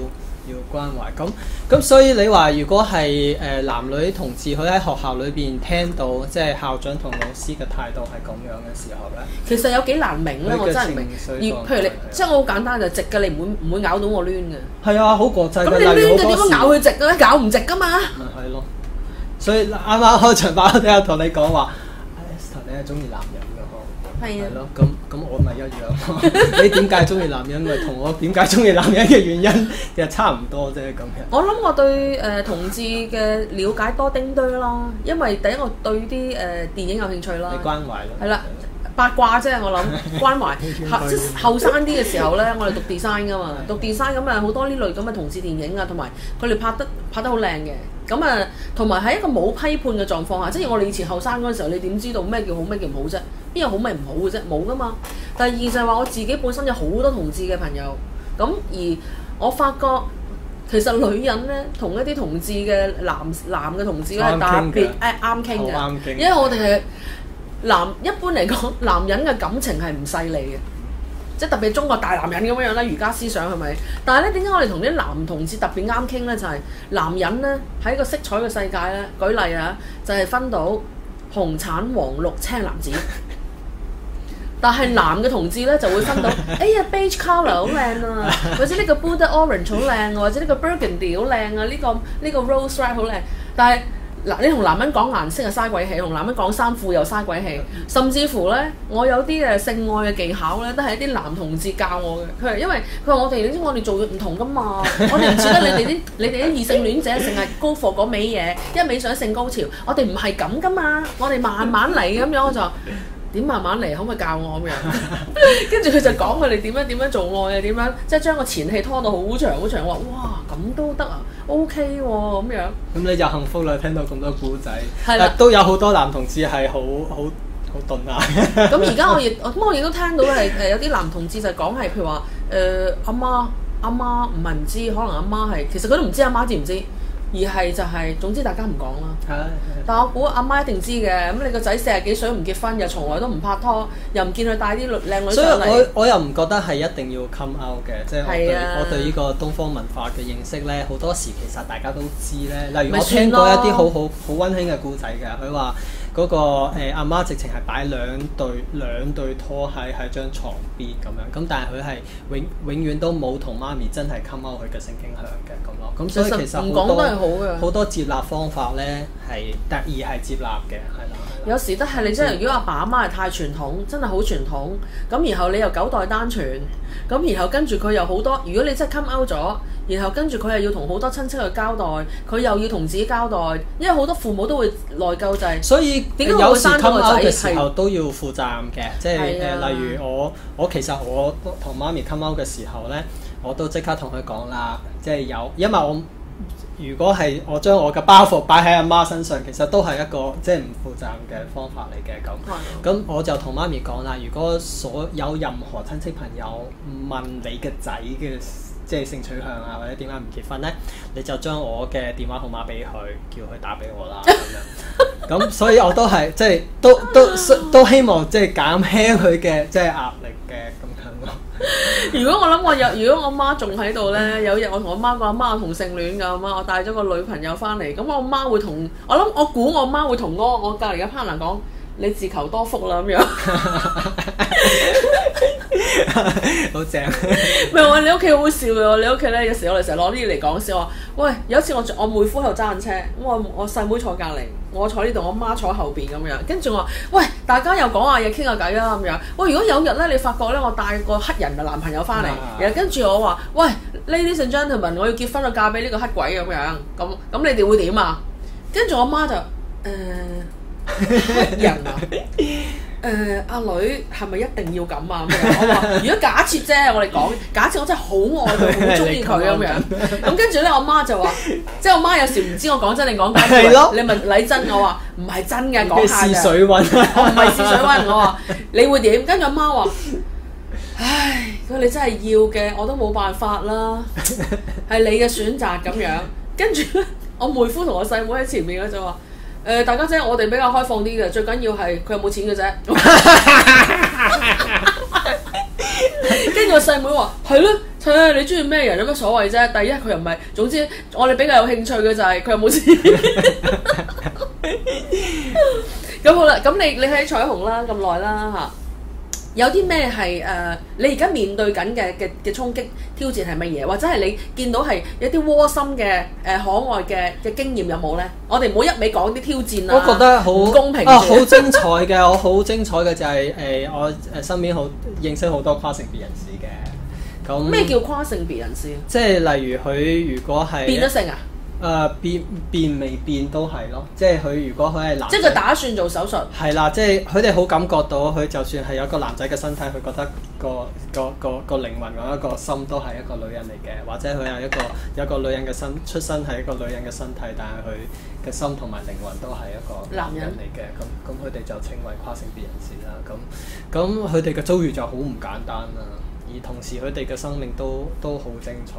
B: 要關懷。咁咁所以你話如果係誒、呃、男女同志，佢喺學校裏邊聽到即係校長同老師嘅態度係咁樣嘅時候咧，
A: 其實有幾難明咧，我真係唔明。而譬如你，即係我好簡單就直嘅，你唔會唔會咬到我攣嘅。
C: 係啊，好國際嘅。
A: 咁你攣嘅點樣咬佢直嘅咧？咬唔直噶嘛。
B: 咪係咯。所以啱啱開場白我都有同你講話 ，Esther 你係中意男人嘅嗬。係啊。係咯，咁咁我咪一樣。你點解中意男人？咪同我點解中意男人嘅原因其實差唔多啫咁樣。
A: 我諗我對誒、呃、同志嘅了解多丁堆啦，因為第一我對啲誒、呃、電影有興趣啦。
B: 你關懷咯。
A: 係啦。八卦啫，我諗關懷後即係後生啲嘅時候咧，我哋讀 design 噶嘛，讀 design 咁啊好多呢類咁嘅同志電影啊，同埋佢哋拍得拍得好靚嘅，咁啊同埋喺一個冇批判嘅狀況下，即係我哋以前後生嗰陣時候，你點知道咩叫好咩叫唔好啫？邊有好咩唔好嘅啫？冇噶嘛。第二就係話我自己本身有好多同志嘅朋友，咁而我發覺其實女人咧同一啲同志嘅男男嘅同志咧係特別誒啱傾嘅，因為我哋係。男一般嚟講，男人嘅感情係唔勢利嘅，即係特別中國大男人咁樣樣啦，儒家思想係咪？但係咧，點解我哋同啲男同志特別啱傾咧？就係、是、男人咧喺個色彩嘅世界咧，舉例啊，就係、是、分到紅、橙、黃、綠、青、藍、紫。但係男嘅同志咧就會分到，哎呀 beige colour 好靚啊，或者呢個 Buddha orange 好靚啊，或者呢個 burgundy 好靚啊，呢、這個呢、這個 rose red 好靚，但係。嗱，你同男人講顏色係嘥鬼氣，同男人講衫褲又嘥鬼氣，甚至乎咧，我有啲誒性愛嘅技巧咧，都係一啲男同志教我嘅。佢係因為佢話我哋，你知我哋做嘅唔同噶嘛，我哋唔似得你哋啲，你哋啲異性戀者成日高貨嗰味嘢，一味想性高潮，我哋唔係咁噶嘛，我哋慢慢嚟咁樣，我就點慢慢嚟，可唔可以教我咁樣？跟住佢就講佢哋點樣點樣做愛啊，點樣即係將個前戲拖到好長好長，我話哇咁都得啊！O K 喎咁樣，咁
B: 你就幸福啦！聽到咁多故仔，
A: 係啦，
B: 都有好多男同志係好好好鈍啊！
A: 咁而家我亦，咁我亦都聽到係誒有啲男同志就講係譬如話誒阿媽阿媽唔係唔知，可能阿媽係其實佢都唔知阿媽知唔知，而係就係、是、總之大家唔講啦。係係。但我估阿媽一定知嘅，咁你個仔四十幾歲都唔結婚，又從來都唔拍拖，又唔見佢帶啲靚女上嚟。所以
B: 我我又唔覺得係一定要 come out 嘅，即係我對、啊、我對呢個東方文化嘅認識咧，好多時其實大家都知咧。例如我聽過一啲好好好溫馨嘅故仔嘅，佢話嗰個誒阿媽直情係擺兩對兩對拖喺喺張床邊咁樣，咁但係佢係永永遠都冇同媽咪真係 come out 佢嘅性傾向嘅咁咯。咁所以其實唔講都係好嘅，好多接納方法咧係。特意係接納嘅，係啦。
A: 有時都係你真係，如果阿爸阿媽係太傳統，真係好傳統，咁然後你又九代單傳，咁然後跟住佢又好多。如果你真係 come out 咗，然後跟住佢又要同好多親戚去交代，佢又要同自己交代，因為好多父母都會內疚就係。
B: 所以點解有時 come out 嘅時候都要負責任嘅，即係誒，例如我我其實我同媽咪 come out 嘅時候咧，我都即刻同佢講啦，即係有，因為我。如果係我將我嘅包袱擺喺阿媽身上，其實都係一個即係唔負責任嘅方法嚟嘅咁。咁我就同媽咪講啦，如果所有任何親戚朋友問你嘅仔嘅即係性取向啊，或者點解唔結婚咧，你就將我嘅電話號碼俾佢，叫佢打俾我啦咁樣。咁所以我都係即係都都都希望即係減輕佢嘅即係壓力嘅咁樣咯。
A: 如果我諗我有，如果我媽仲喺度咧，有日我同我媽講，阿媽我同性戀㗎，阿媽我帶咗個女朋友翻嚟，咁我媽會同我諗，我估我媽會同我我隔離嘅 partner 講，你自求多福啦咁樣。
B: 好正。
A: 唔係我你屋企好笑嘅，你屋企咧有時我哋成日攞啲嘢嚟講笑話。喂，有一次我我妹夫喺度揸緊車，咁我我細妹坐隔離，我坐呢度，我媽坐後邊咁樣。跟住我話：喂，大家又講下嘢，傾下偈啦咁樣。喂，如果有日咧，你發覺咧，我帶個黑人嘅男朋友翻嚟，然後跟住我話：喂 ，ladies and gentlemen，我要結婚，我嫁俾呢個黑鬼咁樣。咁咁你哋會點啊？跟住我媽就誒、呃、黑人啊。誒阿、呃、女係咪一定要咁啊？咁樣我話，如果假設啫，我哋講假設我真係好愛佢，好中意佢咁樣。咁跟住咧，我媽就話，即係我媽有時唔知我講真定講假。你問禮真，我話唔係真嘅，講下嘅。試水溫，我唔係試水溫。我話你會點？跟住我媽話，唉，如果你真係要嘅，我都冇辦法啦，係你嘅選擇咁樣。跟住咧，我妹夫同我細妹喺前面咧就話。誒、呃、大家姐，我哋比較開放啲嘅，最緊要係佢有冇錢嘅啫。跟住我細妹話：係咯， 切，你中意咩人有乜所謂啫？第一佢又唔係，總之我哋比較有興趣嘅就係佢有冇錢。咁好啦，咁你你喺彩虹啦咁耐啦嚇。有啲咩係誒？你而家面對緊嘅嘅嘅衝擊挑戰係乜嘢？或者係你見到係一啲窩心嘅誒、呃、可愛嘅嘅經驗有冇咧？我哋唔好一味講啲挑戰啊！
B: 我覺得好
A: 唔公平
B: 啊，好精彩嘅！我好精彩嘅就係、是、誒、呃、我誒身邊好認識好多跨性別人士嘅。咁
A: 咩叫跨性別人士？
B: 即係例如佢如果係
A: 變咗性啊？
B: 誒、呃、變變未變都係咯，即係佢如果佢係男，
A: 即係佢打算做手術。係
B: 啦，即係佢哋好感覺到佢就算係有個男仔嘅身體，佢覺得個個個個靈魂或者個心都係一個女人嚟嘅，或者佢係一個有一個女人嘅身出身係一個女人嘅身體，但係佢嘅心同埋靈魂都係一個男人嚟嘅。咁咁佢哋就稱為跨性別人士啦。咁咁佢哋嘅遭遇就好唔簡單啦，而同時佢哋嘅生命都都好精彩。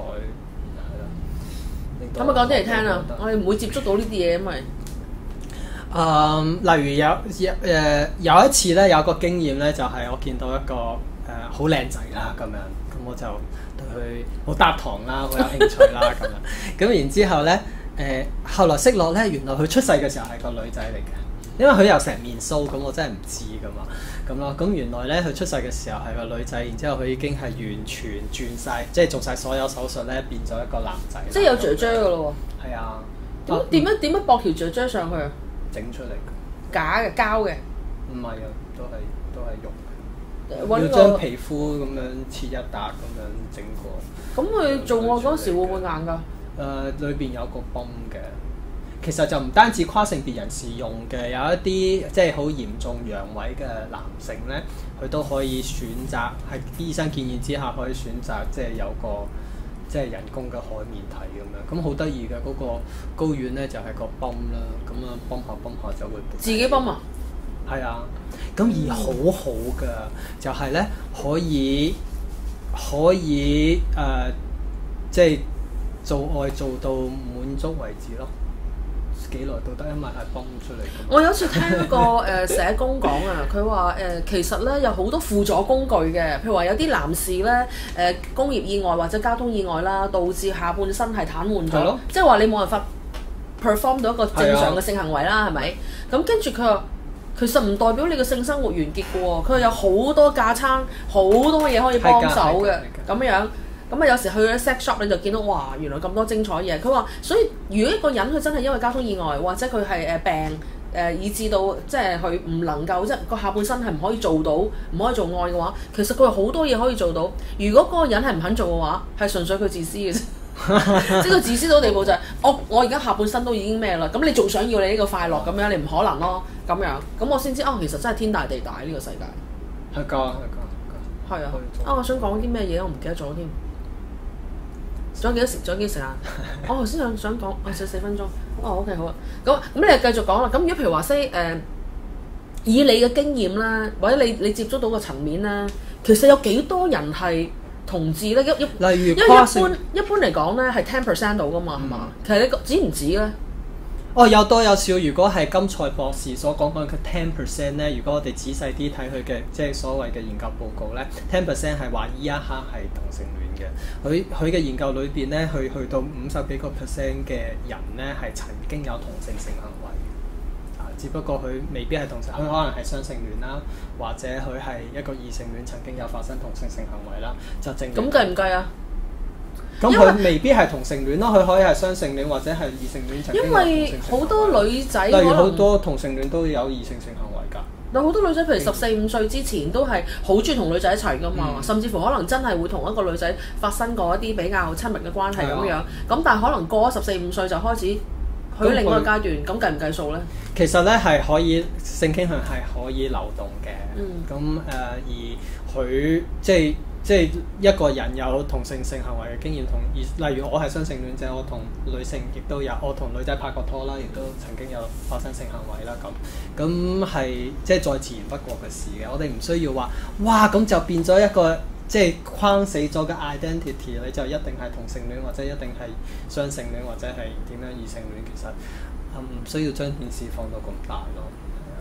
A: 咁咪講啲嚟聽啊！我哋唔會接觸到呢啲嘢，因為
B: 誒、嗯，例如有有誒、呃、有一次咧，有個經驗咧，就係、是、我見到一個誒好靚仔啦，咁樣咁我就對佢好搭堂啦，好有興趣啦，咁樣咁然之後咧誒、呃，後來識落咧，原來佢出世嘅時候係個女仔嚟嘅。因為佢有成面鬚，咁我真係唔知噶嘛，咁咯，咁原來咧佢出世嘅時候係個女仔，然之後佢已經係完全轉晒，即係做晒所有手術咧，變咗一個男仔。
A: 即係有雀雀噶咯喎。係
B: 啊。
A: 點點樣點樣駁條雀雀上去啊？
B: 整出嚟嘅。
A: 假嘅膠嘅。
B: 唔係啊，都係都係肉嘅。
A: 個
B: 要將皮膚咁樣切一笪咁樣整過。咁
A: 佢做愛嗰時會唔會硬㗎？誒、
B: 呃，裏邊有個泵嘅。其實就唔單止跨性別人士用嘅，有一啲即係好嚴重陽痿嘅男性咧，佢都可以選擇喺醫生建議之下可以選擇即係有個即係人工嘅海綿體咁樣，咁好得意嘅嗰個睾丸咧就係、是、個泵啦，咁啊泵下泵下就會
A: 自己泵啊，
B: 係啊，咁而好好嘅就係咧可以可以誒、呃、即係做愛做到滿足為止咯。幾耐都得，因為係泵出嚟。
A: 我有一次聽一個誒、呃、社工講啊，佢話誒其實咧有好多輔助工具嘅，譬如話有啲男士咧誒、呃、工業意外或者交通意外啦，導致下半身係癱瘓咗，即係話你冇辦法 perform 到一個正常嘅性行為啦，係咪？咁跟住佢話其實唔代表你嘅性生活完結嘅喎，佢話有好多架撐，好多嘢可以幫手嘅咁樣。咁啊，有時去咗 sex shop 你就見到哇，原來咁多精彩嘢。佢話，所以如果一個人佢真係因為交通意外，或者佢係誒病誒、呃，以致到即係佢唔能夠即係個下半身係唔可以做到，唔可以做愛嘅話，其實佢有好多嘢可以做到。如果嗰個人係唔肯做嘅話，係純粹佢自私嘅啫。即係佢自私到地步就係、是，我我而家下半身都已經咩啦，咁你仲想要你呢個快樂咁樣，你唔可能咯。咁樣，咁我先知哦，其實真係天大地大呢、這個世界。
B: 係㗎，係㗎，係。
A: 係啊。啊，我想講啲咩嘢我唔記得咗添。仲有幾多時？仲有幾時間？我頭先想想講，我剩四分鐘。哦，OK，好啊。咁咁你就繼續講啦。咁如果譬如話 say 誒，以你嘅經驗啦，或者你你接觸到個層面啦，其實有幾多人係同志咧？一一
B: 例如
A: 因為一般一般嚟講咧係 ten percent 到噶嘛，係嘛、嗯？其實你止唔止咧？
B: 哦，有多有少。如果係金賽博士所講講嘅 ten percent 咧，如果我哋仔細啲睇佢嘅即係所謂嘅研究報告咧 ten percent 係話依一刻係同性戀嘅。佢佢嘅研究裏邊咧，去去到五十幾個 percent 嘅人咧係曾經有同性性行為嘅。啊，只不過佢未必係同性，佢可能係雙性戀啦，或者佢係一個異性戀曾經有發生同性性行為啦，就證明。
A: 咁計唔計啊？
B: 咁佢未必係同性戀咯，佢可以係雙性戀或者係異性戀。
A: 因為好多女仔，
B: 例如好多同性戀都有異性性行為㗎。
A: 有好多女仔，譬如十四五歲之前都係好中意同女仔一齊㗎嘛，嗯、甚至乎可能真係會同一個女仔發生過一啲比較親密嘅關係咁樣。咁、啊、但係可能過咗十四五歲就開始去另外一個階段，咁計唔計數咧？
B: 其實咧係可以性傾向係可以流動嘅。咁誒、嗯呃、而佢即係。即係一個人有同性性行為嘅經驗，同例如我係雙性戀者，我同女性亦都有，我同女仔拍過拖啦，亦都曾經有發生性行為啦，咁咁係即係再自然不過嘅事嘅。我哋唔需要話，哇咁就變咗一個即係框死咗嘅 identity， 你就一定係同性戀或者一定係雙性戀或者係點樣異性戀，其實唔需要將件事放到咁大咯。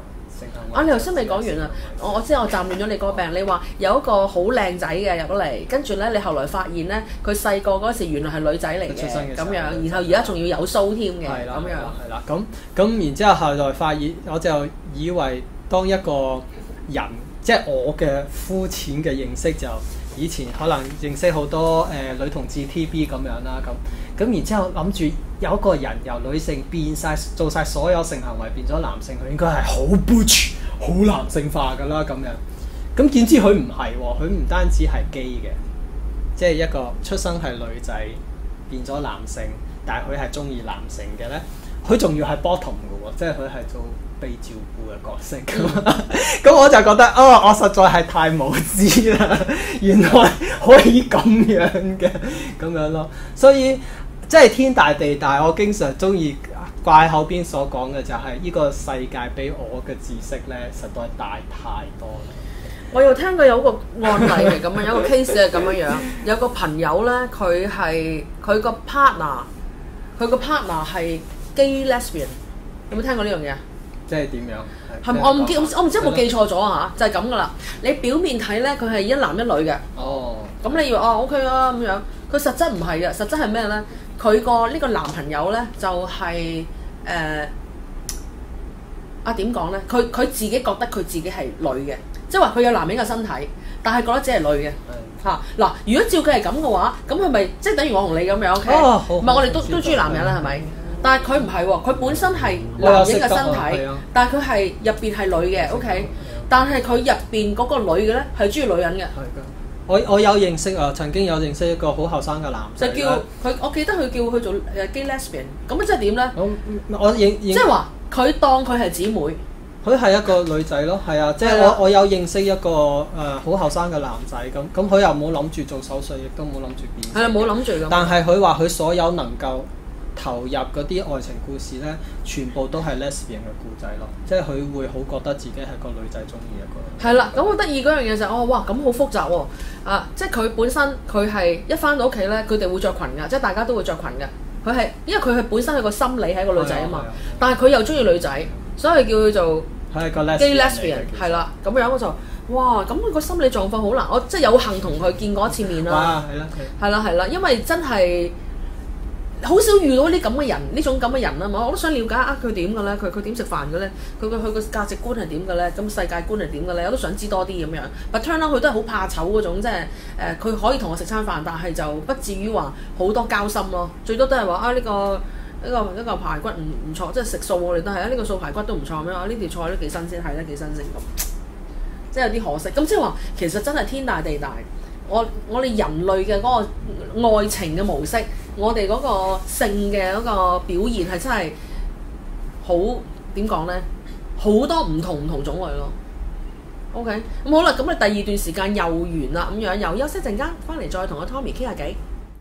B: 性行為。
A: 啊！你頭先未講完啊！我我知我暫亂咗你個病。你話有一個好靚仔嘅入咗嚟，跟住咧你後來發現咧，佢細個嗰時原來係女仔嚟嘅咁樣，然後而家仲要有鬚添嘅咁樣。
B: 係啦，咁咁然之後後來發現，我就以為當一個人，即係我嘅膚淺嘅認識就以前可能認識好多誒、呃、女同志 T B 咁樣啦，咁咁然之後諗住有一個人由女性變晒做晒所有性行為變咗男性，佢應該係好 butch 好男性化㗎啦咁樣。咁點知佢唔係喎，佢唔單止係基嘅，即係一個出生係女仔變咗男性，但係佢係中意男性嘅咧，佢仲要係 bottom 嘅喎，即係佢係做被照顧嘅角色咁，咁我就覺得哦，我實在係太無知啦！原來可以咁樣嘅咁樣咯，所以即係天大地大，我經常中意掛喺口邊所講嘅就係呢個世界俾我嘅知識咧，實在大太多啦。
A: 我又聽過有個案例係咁樣，有個 case 係咁樣樣，有個朋友咧，佢係佢個 partner，佢個 partner 係 gay lesbian， 有冇聽過呢樣嘢啊？
B: 即係點樣？
A: 係我唔記，我唔知有冇記錯咗啊嚇，就係咁噶啦。你表面睇咧，佢係一男一女嘅。哦。咁你以為哦 OK 啊咁樣，佢實質唔係嘅，實質係咩咧？佢個呢個男朋友咧就係、是、誒、呃、啊點講咧？佢佢自己覺得佢自己係女嘅，即係話佢有男人嘅身體，但係覺得自己係女嘅。嚇嗱、啊，如果照佢係咁嘅話，咁係咪即係等於我同你咁樣 OK？唔係我哋都都中意男人啦，係咪？但係佢唔係喎，佢本身係男人嘅身體，但係佢係入邊係女嘅 OK，但係佢入邊嗰個女嘅咧係中意女人嘅。
B: 我我有認識啊，曾經有認識一個好後生嘅男仔，
A: 就叫佢，我記得佢叫佢做誒 gay lesbian， 咁即係點咧？
B: 我我認認即
A: 係話佢當佢係姊妹，
B: 佢係一個女仔咯，係啊，即係我我有認識一個誒好後生嘅男仔咁，咁佢又冇諗住做手術，亦都冇諗住變。係啊，冇諗住咁。但係佢話佢所有能夠投入嗰啲愛情故事咧，全部都係 lesbian 嘅故仔咯，即係佢會好覺得自己係個女仔中意一個。係啦，
A: 咁好得意嗰樣嘢就係、是、哦，哇，咁好複雜喎、哦！啊，即係佢本身佢係一返到屋企咧，佢哋會着裙㗎，即係大家都會着裙㗎。佢係因為佢係本身係個心理係一個女仔啊嘛，但係佢又中意女仔，所以叫佢做 gay lesbian 係啦，咁樣我就哇，咁佢個心理狀況好難，我即係有幸同佢見過一次面啦。
B: 哇，係啦，
A: 係啦，係啦，因為真係。好少遇到啲咁嘅人，呢種咁嘅人啊嘛，我都想了解啊佢點嘅咧，佢佢點食飯嘅咧，佢個佢個價值觀係點嘅咧，咁世界觀係點嘅咧，我都想知多啲咁樣。But turn out 佢都係好怕醜嗰種，即係誒佢可以同我食餐飯，但係就不至於話好多交心咯。最多都係話啊呢、呢個呢、呢個呢、呢個排骨唔唔錯，即係食素我哋都係啊呢個素排骨都唔錯咁樣啊呢條菜都幾新鮮，係得幾新鮮咁，即係有啲可惜。咁即係話其實真係天大地大，我我哋人類嘅嗰個愛情嘅模式。我哋嗰個性嘅嗰個表現係真係好點講呢？好多唔同唔同種類咯。OK，咁好啦，咁你第二段時間又完啦，咁樣又休息陣間，翻嚟再同阿 Tommy 傾下偈。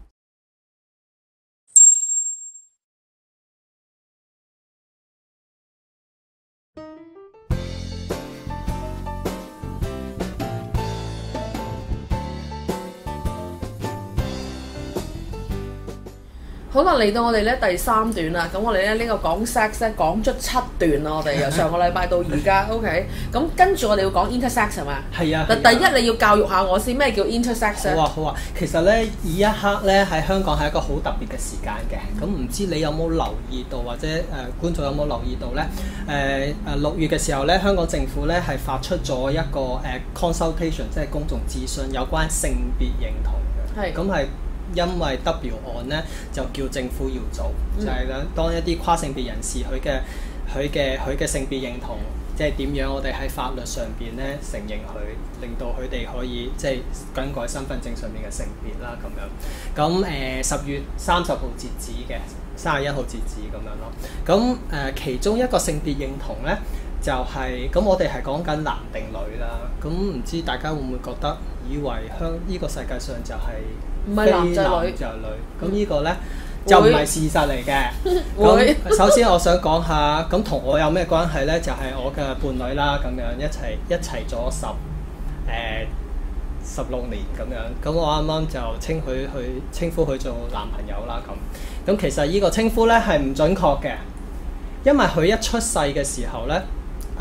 A: 好啦，嚟到我哋咧第三段啦，咁我哋咧呢個講 sex 咧講咗七段啦，我哋由上個禮拜到而家，OK，咁跟住我哋要講 intersex 係咪？係啊。嗱，第一你要教育下我先，咩叫 intersex 咧？
B: 好啊好啊，其實咧呢一刻咧喺香港係一個好特別嘅時間嘅，咁唔知你有冇留意到或者誒、呃、觀眾有冇留意到咧？誒誒六月嘅時候咧，香港政府咧係發出咗一個誒、呃、consultation， 即係公眾諮詢有關性別認同嘅，咁係。因為 W 案咧就叫政府要做，嗯、就係咧當一啲跨性別人士佢嘅佢嘅佢嘅性別認同，即係點樣我哋喺法律上邊咧承認佢，令到佢哋可以即係更改身份證上面嘅性別啦咁樣。咁誒十月三十號截止嘅，三十一號截止咁樣咯。咁誒、呃、其中一個性別認同咧就係、是、咁，我哋係講緊男定女啦。咁唔知大家會唔會覺得以為香呢、這個世界上就係、是唔係男就女，就女。咁呢個咧就唔係事實嚟嘅。咁首先我想講下，咁同我有咩關係咧？就係、是、我嘅伴侶啦，咁樣一齊一齊咗十誒十六年咁樣。咁我啱啱就稱佢去稱呼佢做男朋友啦。咁咁其實呢個稱呼咧係唔準確嘅，因為佢一出世嘅時候咧，誒、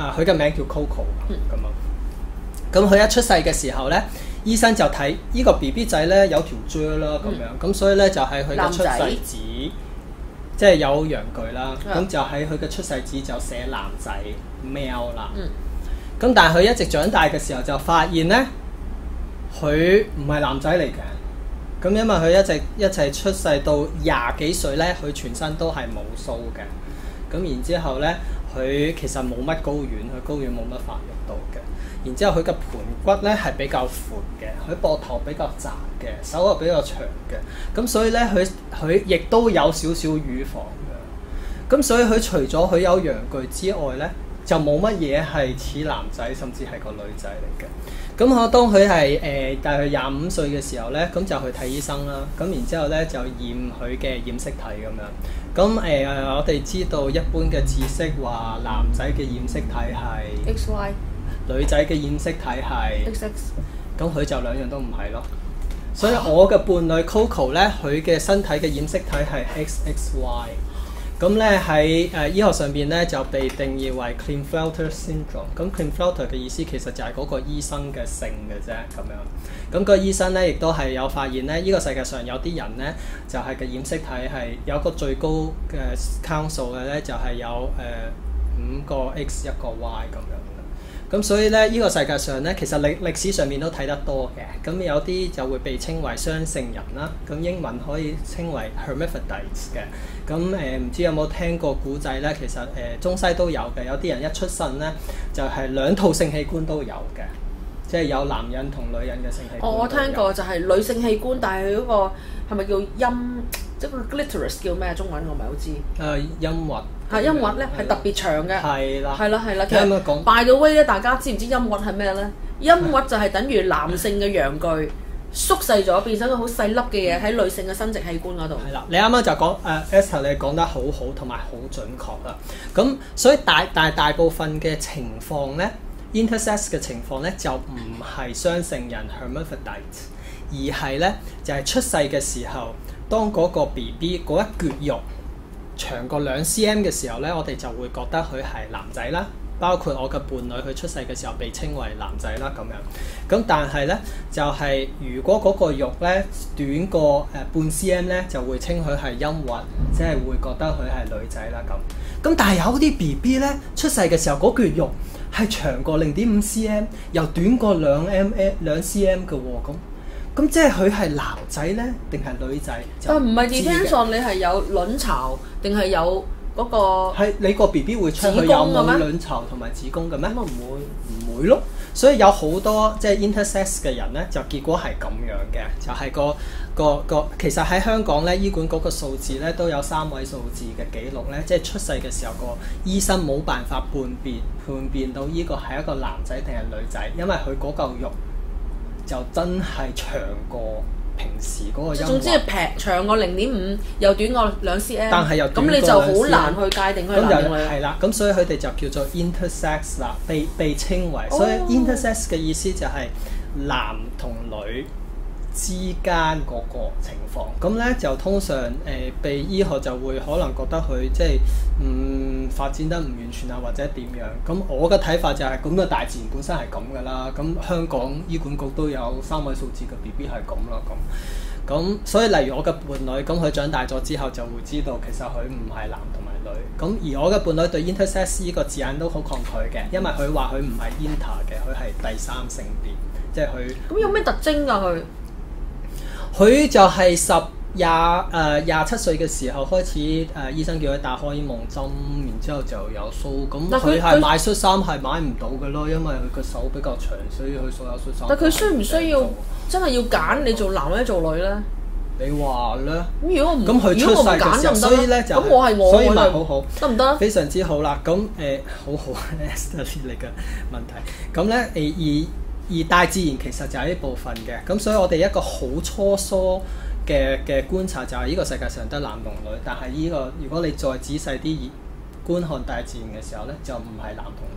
B: 啊，佢嘅名叫 Coco 咁啊。咁佢一出世嘅時候咧，醫生就睇呢個 B B 仔咧有條啫啦咁樣，咁、嗯、所以咧就係佢嘅出世紙，即係有陽具啦，咁、嗯、就喺佢嘅出世紙就寫男仔 male 啦。咁、嗯、但係佢一直長大嘅時候就發現咧，佢唔係男仔嚟嘅。咁因為佢一直一齊出世到廿幾歲咧，佢全身都係冇鬚嘅。咁然之後咧，佢其實冇乜睾丸，佢睾丸冇乜發育到嘅。然之後佢嘅盤骨咧係比較闊嘅，佢膊頭比較窄嘅，手又比較長嘅。咁所以咧，佢佢亦都有少少乳房嘅。咁所以佢除咗佢有陽具之外咧，就冇乜嘢係似男仔，甚至係個女仔嚟嘅。咁我當佢係誒大概廿五歲嘅時候咧，咁就去睇醫生啦。咁然之後咧就驗佢嘅染色體咁樣。咁誒、呃、我哋知道一般嘅知識話男仔嘅染色體係
A: X Y，
B: 女仔嘅染色體係
A: X X。咁
B: 佢就兩樣都唔係咯。所以我嘅伴侶 Coco 咧，佢嘅身體嘅染色體係 X X Y。咁咧喺誒醫學上邊咧就被定義為 Klinefelter syndrome。咁 Klinefelter 嘅意思其實就係嗰個醫生嘅姓嘅啫咁樣。咁個醫生咧亦都係有發現咧，呢、這個世界上有啲人咧就係、是、嘅染色體係有個最高嘅 count 數嘅咧，就係、是、有誒五、呃、個 X 一個 Y 咁樣。咁所以咧，呢、這個世界上咧，其實歷歷史上面都睇得多嘅。咁有啲就會被稱為雙性人啦。咁英文可以稱為 hermaphrodites 嘅。咁誒唔知有冇聽過古仔咧？其實誒、呃、中西都有嘅。有啲人一出生咧，就係、是、兩套性器官都有嘅，即係有男人同女人嘅性器官。
A: 哦，我聽過就係女性器官，但係佢嗰個係咪叫陰？即係個 clitoris 叫咩？中文我唔係好知。誒、
B: 呃，陰核。
A: 係陰核咧，係特別長嘅。係啦。係啦係啦。其實 by the way 咧，大家知唔知陰核係咩咧？陰核就係等於男性嘅陽具縮細咗，變成一個好細粒嘅嘢喺女性嘅生殖器官嗰度。係啦，
B: 你啱啱就講誒 Esther， 你講得好好同埋好準確啦。咁所以大大大部分嘅情況咧 ，intersex 嘅情況咧就唔係雙性人 hermaphrodite， 而係咧就係、是、出世嘅時候。當嗰個 B B 嗰一橛肉長過兩 cm 嘅時候咧，我哋就會覺得佢係男仔啦。包括我嘅伴侶佢出世嘅時候被稱為男仔啦咁樣。咁但係咧就係、是、如果嗰個肉咧短過誒、呃、半 cm 咧，就會稱佢係陰核，即係會覺得佢係女仔啦咁。咁但係有啲 B B 咧出世嘅時候嗰橛肉係長過零點五 cm，又短過兩 mm 兩 cm 嘅喎咁。咁即係佢係男仔咧，定係女仔？
A: 啊，唔係 depends on 你係有卵巢定係有嗰、嗰個
B: 係你個 B B 會出去有冇卵巢同埋子宮嘅咩？咁啊唔會唔會咯。所以有好多即係 intersex 嘅人咧，就結果係咁樣嘅，就係、係、個個個其實喺香港咧，醫管局個數字咧都有三位數字嘅記錄咧，即係出世嘅時候個醫生冇辦法判別判辨到呢個係一個男仔定係女仔，因為佢嗰嚿肉就真係長過平時嗰個陰核。總之係平長過零點五，又短過兩 cm。但係又短過兩 cm。咁你就好難去界定佢係男定女。係啦，咁所以佢哋就叫做 intersex 啦，被被稱為。所以 intersex 嘅意思就係男同女之間嗰個情況。咁咧就通常誒、呃、被醫學就會可能覺得佢即係嗯發展得唔完全啊，或者點樣。咁我嘅睇法就係、是、咁，個大自然本身係咁噶啦。咁香港醫管局都有三位數字嘅 B B 係咁啦。咁咁所以例如我嘅伴侶，咁佢長大咗之後就會知道其實佢唔係男同埋女。咁而我嘅伴侶對 intersex 呢個字眼都好抗拒嘅，因為佢話佢唔係 inter 嘅，佢係第三性別，即係佢。咁有咩特徵㗎佢？佢就係十廿誒廿七歲嘅時候開始誒、呃，醫生叫佢打荷爾蒙針，然之後就有鬚。咁佢係買恤衫係買唔到嘅咯，因為佢個手比較長，所以佢所有恤衫。但佢需唔需要真係要揀你做男或者做女咧？你話咧？咁如果我唔咁佢出世嘅時候，所以咧就咁我係我，所以咪好好得唔得？非常之好啦。咁誒、呃、好好 Esther 你嘅問題。咁咧誒而。而大自然其實就係呢部分嘅，咁所以我哋一個好初疏嘅嘅觀察就係呢個世界上得男同女，但係呢個如果你再仔細啲觀看大自然嘅時候咧，就唔係男同女，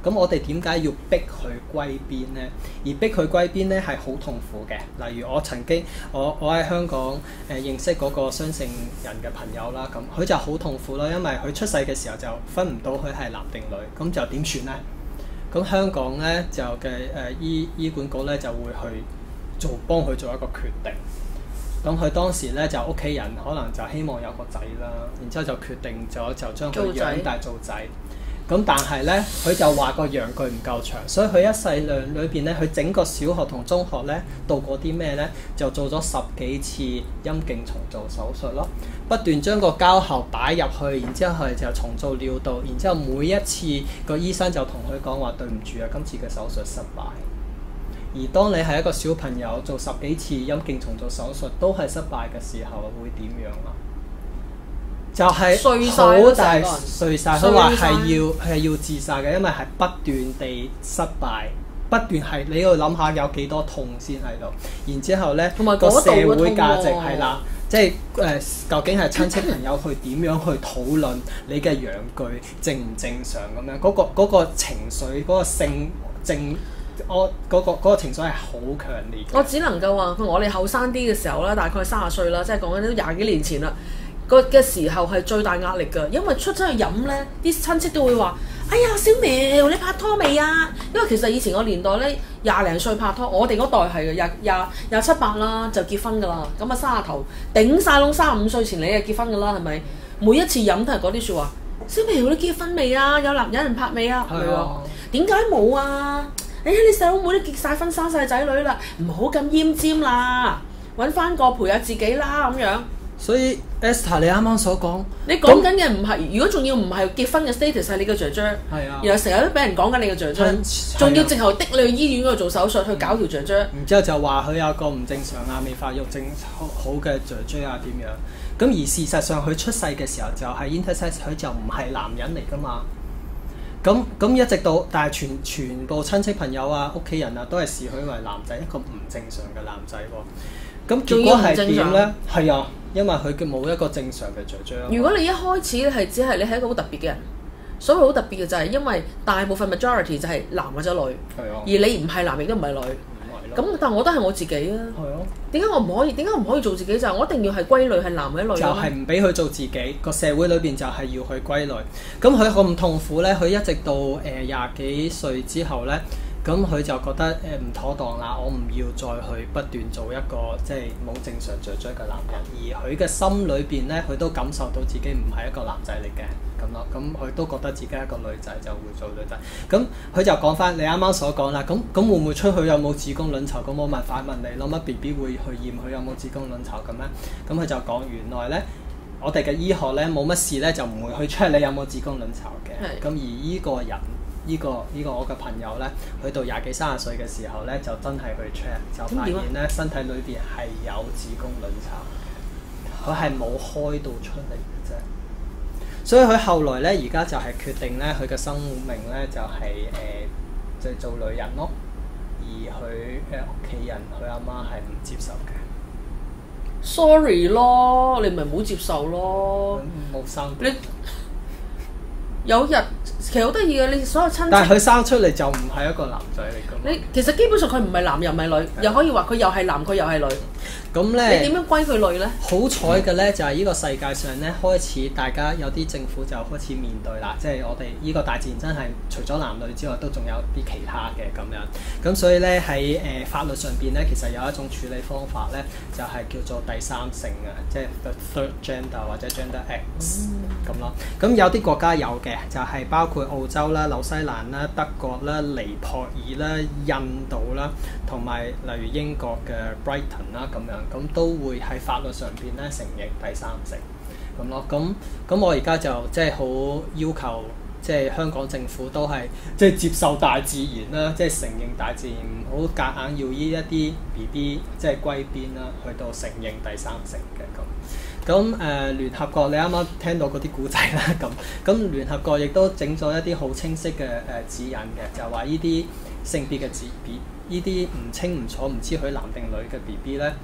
B: 咁我哋點解要逼佢歸邊呢？而逼佢歸邊呢係好痛苦嘅。例如我曾經我我喺香港誒、呃、認識嗰個雙性人嘅朋友啦，咁佢就好痛苦啦，因為佢出世嘅時候就分唔到佢係男定女，咁就點算呢？咁香港咧就嘅誒、呃、醫醫管局咧就會去做幫佢做一個決定。咁佢當時咧就屋企人可能就希望有個仔啦，然之後就決定咗就將佢養大做仔。咁但係咧佢就話個陽具唔夠長，所以佢一世量裏邊咧，佢整個小學同中學咧度過啲咩咧？就做咗十幾次陰莖重做手術咯，不斷將個膠喉擺入去，然之後佢就重做尿道，然之後每一次個醫生就同佢講話對唔住啊，今次嘅手術失敗。而當你係一個小朋友做十幾次陰莖重做手術都係失敗嘅時候，會點樣啊？就係好大碎晒，佢話係要係要自殺嘅，因為係不斷地失敗，不斷係你要諗下有幾多痛先喺度。然之後咧個社會價值係啦，即係誒、呃、究竟係親戚朋友去點樣去討論你嘅陽具正唔正常咁樣？嗰、嗰個嗰個情緒嗰、嗰個性正。我嗰、嗰個嗰個情緒係好強烈。
A: 我只能夠話，我哋後生啲嘅時候啦，大概三十歲啦，即係講緊都廿幾年前啦。個嘅時候係最大壓力㗎，因為出咗去飲咧，啲親戚都會話：哎呀，小苗你拍拖未啊？因為其實以前個年代咧，廿零歲拍拖，我哋嗰代係嘅，廿廿廿七八啦就結婚㗎啦。咁啊，三十頭頂晒窿，三十五歲前你就結婚㗎啦，係咪？每一次飲都係嗰啲説話：小苗你結婚未啊？有男有人拍未啊？係喎，點解冇啊？哎呀，你細佬妹都結晒婚生晒仔女啦，唔好咁奄尖啦，揾翻個陪下自己啦咁樣。所以
B: Esther 你啱啱所講，
A: 你講緊嘅唔係，如果仲要唔係結婚嘅 status 係你嘅姐姐，
B: 係啊，
A: 然後成日都俾人講緊你嘅姐姐，仲要直頭的你去醫院嗰度做手術去搞條姐姐，
B: 然之後就話佢有個唔正常啊，未發育正好好嘅姐姐啊點樣？咁而事實上佢出世嘅時候就係 intersex，佢就唔係男人嚟㗎嘛。咁咁一直到，但係全全部親戚朋友啊、屋企人啊，都係視佢為男仔，一個唔正常嘅男仔喎。咁結果係點咧？係啊，因為佢嘅冇一個正常嘅姐姐。
A: 如果你一開始係只係你係一個好特別嘅人，所謂好特別嘅就係因為大部分 majority 就係男或者女，係啊，而你唔係男亦都唔係女。咁但係我都係我自己啊。係啊。點解我唔可以？點解我唔可以做自己？就係我一定要係歸類係男或者女。就係唔俾佢做自己。個社會裏邊就係要佢歸類。咁佢咁痛苦咧，佢一直到誒廿幾歲之後咧，咁佢就覺得誒唔妥當啦，我唔要再去不斷做一個即係冇正常著裝嘅男人。而佢嘅心裏邊咧，佢都感受到自己唔係一個男仔嚟嘅。咁咯，咁佢都覺得自己係一個女仔，就會做女仔。咁佢就講翻你啱啱所講啦。咁咁會唔會出去有冇子宮卵巢？咁我問反問你，攞乜 B B 會去驗佢有冇子宮卵巢咁咧？咁佢就講原來咧，我哋嘅醫學咧冇乜事咧，就唔會去 check 你有冇子宮卵巢嘅。咁而依個人，依、這個依、這個我嘅朋友咧，去到廿幾三十歲嘅時候咧，就真係去 check，就發現咧身體裏邊係有子宮卵巢，佢係冇開到出嚟嘅啫。所以佢後來咧，而家就係決定咧，佢嘅生命咧就係、是、誒，就係、是、做女人咯。而佢嘅屋企人，佢阿媽係唔接受嘅。Sorry 咯，你咪唔好接受咯。冇生你有日其實好得意嘅，你所有親戚。但係佢生出嚟就唔係一個男仔嚟㗎嘛。你其實基本上佢唔係男又唔係女，的又可以話佢又係男佢又係女。咁咧，你點樣歸佢類咧？好彩嘅咧，就係呢個世界上咧，開始大家有啲政府就開始面對啦，即係我哋呢個大自然真係除咗男女之外，都仲有啲其他嘅咁樣。咁所以咧喺誒法律上邊咧，其實有一種處理方法咧，就係叫做第三性啊，即係 the third gender 或者 gender X 咁咯。咁有啲國家有嘅，就係包括澳洲啦、紐西蘭啦、德國啦、尼泊爾啦、印度啦，同埋例如英國嘅 Brighton 啦咁樣。咁都會喺法律上邊咧承認第三性咁咯，咁咁我而家就即係好要求，即係香港政府都係即係接受大自然啦，即係承認大自然，唔好夾硬要依一啲 B B 即係歸邊啦，去到承認第三性嘅咁。咁誒、呃、聯合國你啱啱聽到嗰啲古仔啦，咁咁聯合國亦都整咗一啲好清晰嘅誒、呃、指引嘅，就話依啲性別嘅指 B 依啲唔清唔楚唔知佢男定女嘅 B B 咧。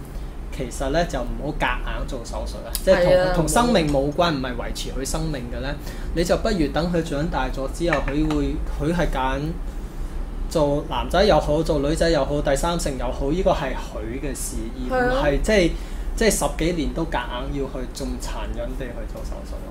B: 其實咧就唔好夾硬做手術啊，即係
A: 係啊
B: 同同生命冇關，唔係維持佢生命嘅咧，你就不如等佢長大咗之後，佢會佢係揀做男仔又好，做女仔又好，第三性又好，呢個係佢嘅事，而唔係即係即係十幾年都夾硬要去咁殘忍地去做手術咯。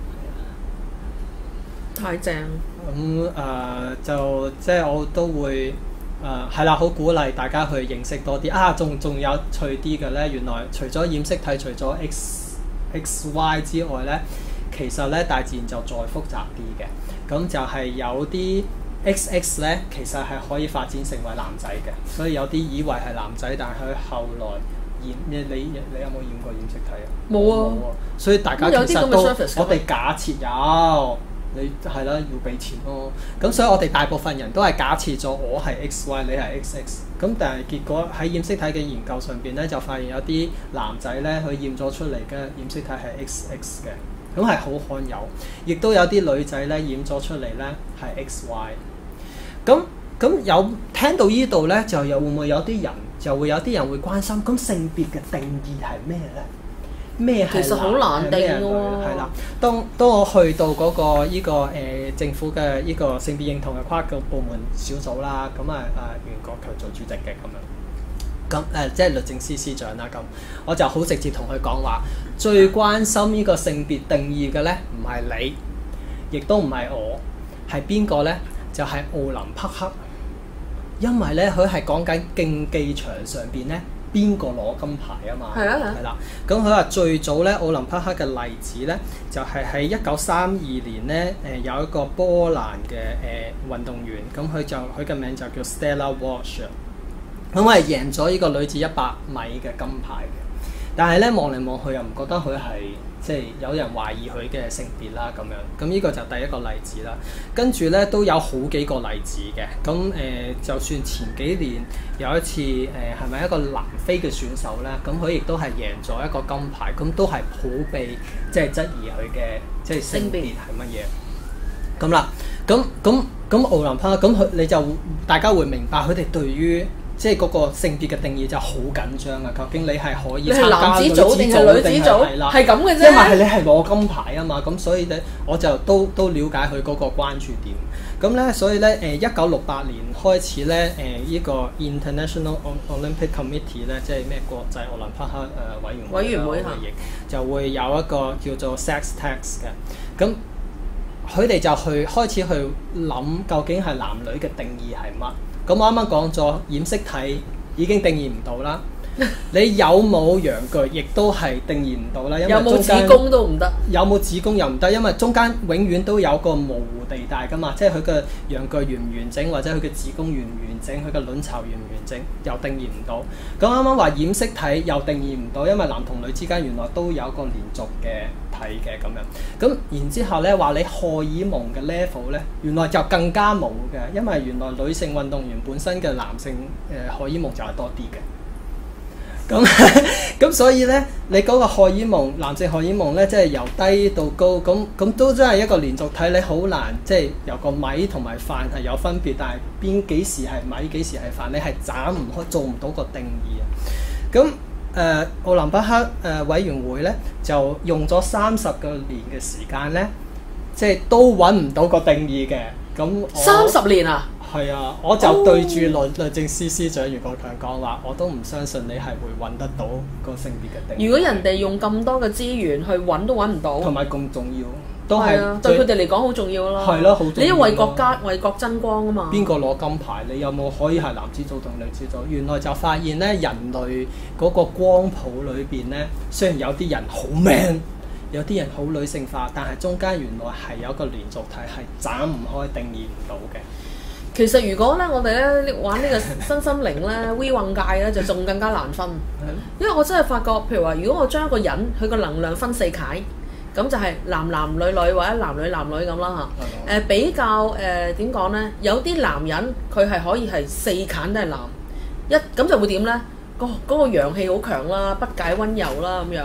A: 太正。
B: 咁誒、呃、就即係我都會誒係啦，好、呃、鼓勵大家去認識多啲啊！仲仲有趣啲嘅咧，原來除咗染色體，除咗 X X Y 之外咧，其實咧大自然就再複雜啲嘅。咁就係有啲 X X 咧，其實係可以發展成為男仔嘅，所以有啲以為係男仔，但係佢後來染你你你有冇染過染色體啊？
A: 冇啊！
B: 所以大家
A: 有
B: 其實都
A: 啲咁嘅 surface
B: 我哋假設有。你係啦，要俾錢咯。咁所以我哋大部分人都係假設咗我係 X Y， 你係 X X。咁但係結果喺染色體嘅研究上邊咧，就發現有啲男仔咧，佢驗咗出嚟嘅染色體係 X X 嘅，咁係好罕有。亦都有啲女仔咧驗咗出嚟咧係 X Y。咁咁有聽到呢度咧，就又會唔會有啲人就會有啲人會關心，咁性別嘅定義係咩咧？咩係
A: 其實好難定嘅喎。
B: 係啦，當當我去到嗰、那個依、這個誒、呃、政府嘅依個性別認同嘅跨局部門小組啦，咁啊啊袁國強做主席嘅咁樣，咁誒、呃、即係律政司司長啦，咁我就好直接同佢講話，最關心呢個性別定義嘅咧，唔係你，亦都唔係我，係邊個咧？就係、是、奧林匹克，因為咧佢係講緊競技場上邊咧。邊個攞金牌啊嘛？
A: 係啊係啊。
B: 係啦，咁佢話最早咧，奧林匹克嘅例子咧，就係喺一九三二年咧，誒、呃、有一個波蘭嘅誒、呃、運動員，咁佢就佢嘅名就叫 Stella Walsh，咁係贏咗呢個女子一百米嘅金牌嘅，但係咧望嚟望去又唔覺得佢係即係有人懷疑佢嘅性別啦咁樣，咁呢個就第一個例子啦。跟住咧都有好幾個例子嘅，咁誒、呃、就算前幾年有一次誒係咪一個南非嘅選手咧，咁佢亦都係贏咗一個金牌，咁都係好被即係質疑佢嘅即係性別係乜嘢。咁啦，咁咁咁奧林匹克咁佢你就大家會明白佢哋對於即係嗰個性別嘅定義就好緊張啊！究竟你係可以參加女子組定係女子組？係啦，係咁嘅啫。因為係你係攞金牌啊嘛，咁所以咧我就都都了解佢嗰個關注點。咁咧，所以咧誒，一九六八年開始咧誒，依、呃這個 International Olympic Committee 咧，即係咩國際奧林匹克誒、呃、委員會委員會嚇，就會有一個叫做 sex tax 嘅。咁佢哋就去開始去諗究竟係男女嘅定義係乜？咁我啱啱講咗染色體已經定義唔到啦，你有冇陽具亦都係定義唔到啦，因為
A: 有冇子宮都唔得，
B: 有冇子宮又唔得，因為中間永遠都有個模糊地帶噶嘛，即係佢嘅陽具完唔完整，或者佢嘅子宮完唔完整，佢嘅卵巢完唔完整，又定義唔到。咁啱啱話染色體又定義唔到，因為男同女之間原來都有個連續嘅體嘅咁樣。咁然之後咧話你荷爾蒙嘅 level 咧，原來就更加冇嘅，因為原來女性運動員本身嘅男性誒、呃、荷爾蒙就係多啲嘅。咁咁所以咧，你嗰個荷爾蒙，男性荷爾蒙咧，即係由低到高，咁咁都真係一個連續體，你好難即係由個米同埋飯係有分別，但係邊幾時係米，幾時係飯，你係斬唔開，做唔到個定義啊！咁誒、呃，奧林匹克誒、呃、委員會咧，就用咗三十個年嘅時間咧，即係都揾唔到個定義嘅。咁
A: 三十年啊！
B: 係啊，我就對住律律政司司長袁國強講話，我都唔相信你係會揾得到個性別嘅定義。
A: 如果人哋用咁多嘅資源去揾都揾唔到，
B: 同埋咁重要，都係、
A: 啊、對佢哋嚟講好重要咯。
B: 係咯、啊，好重要。
A: 你要為國家為國爭光啊嘛。邊
B: 個攞金牌？你有冇可以係男子組同女子組？原來就發現咧，人類嗰個光譜裏邊咧，雖然有啲人好 man，有啲人好女性化，但係中間原來係有個連續體係斬唔開、定義唔到嘅。
A: 其實如果咧，我哋咧玩呢個身心靈咧 V 運界咧，就仲更加難分。因為我真係發覺，譬如話，如果我將一個人佢個能量分四階，咁就係男男女女或者男女男女咁啦嚇。誒比較誒點講咧？有啲男人佢係可以係四階都係男，一咁就會點咧？個嗰個陽氣好強啦，不解溫柔啦咁樣。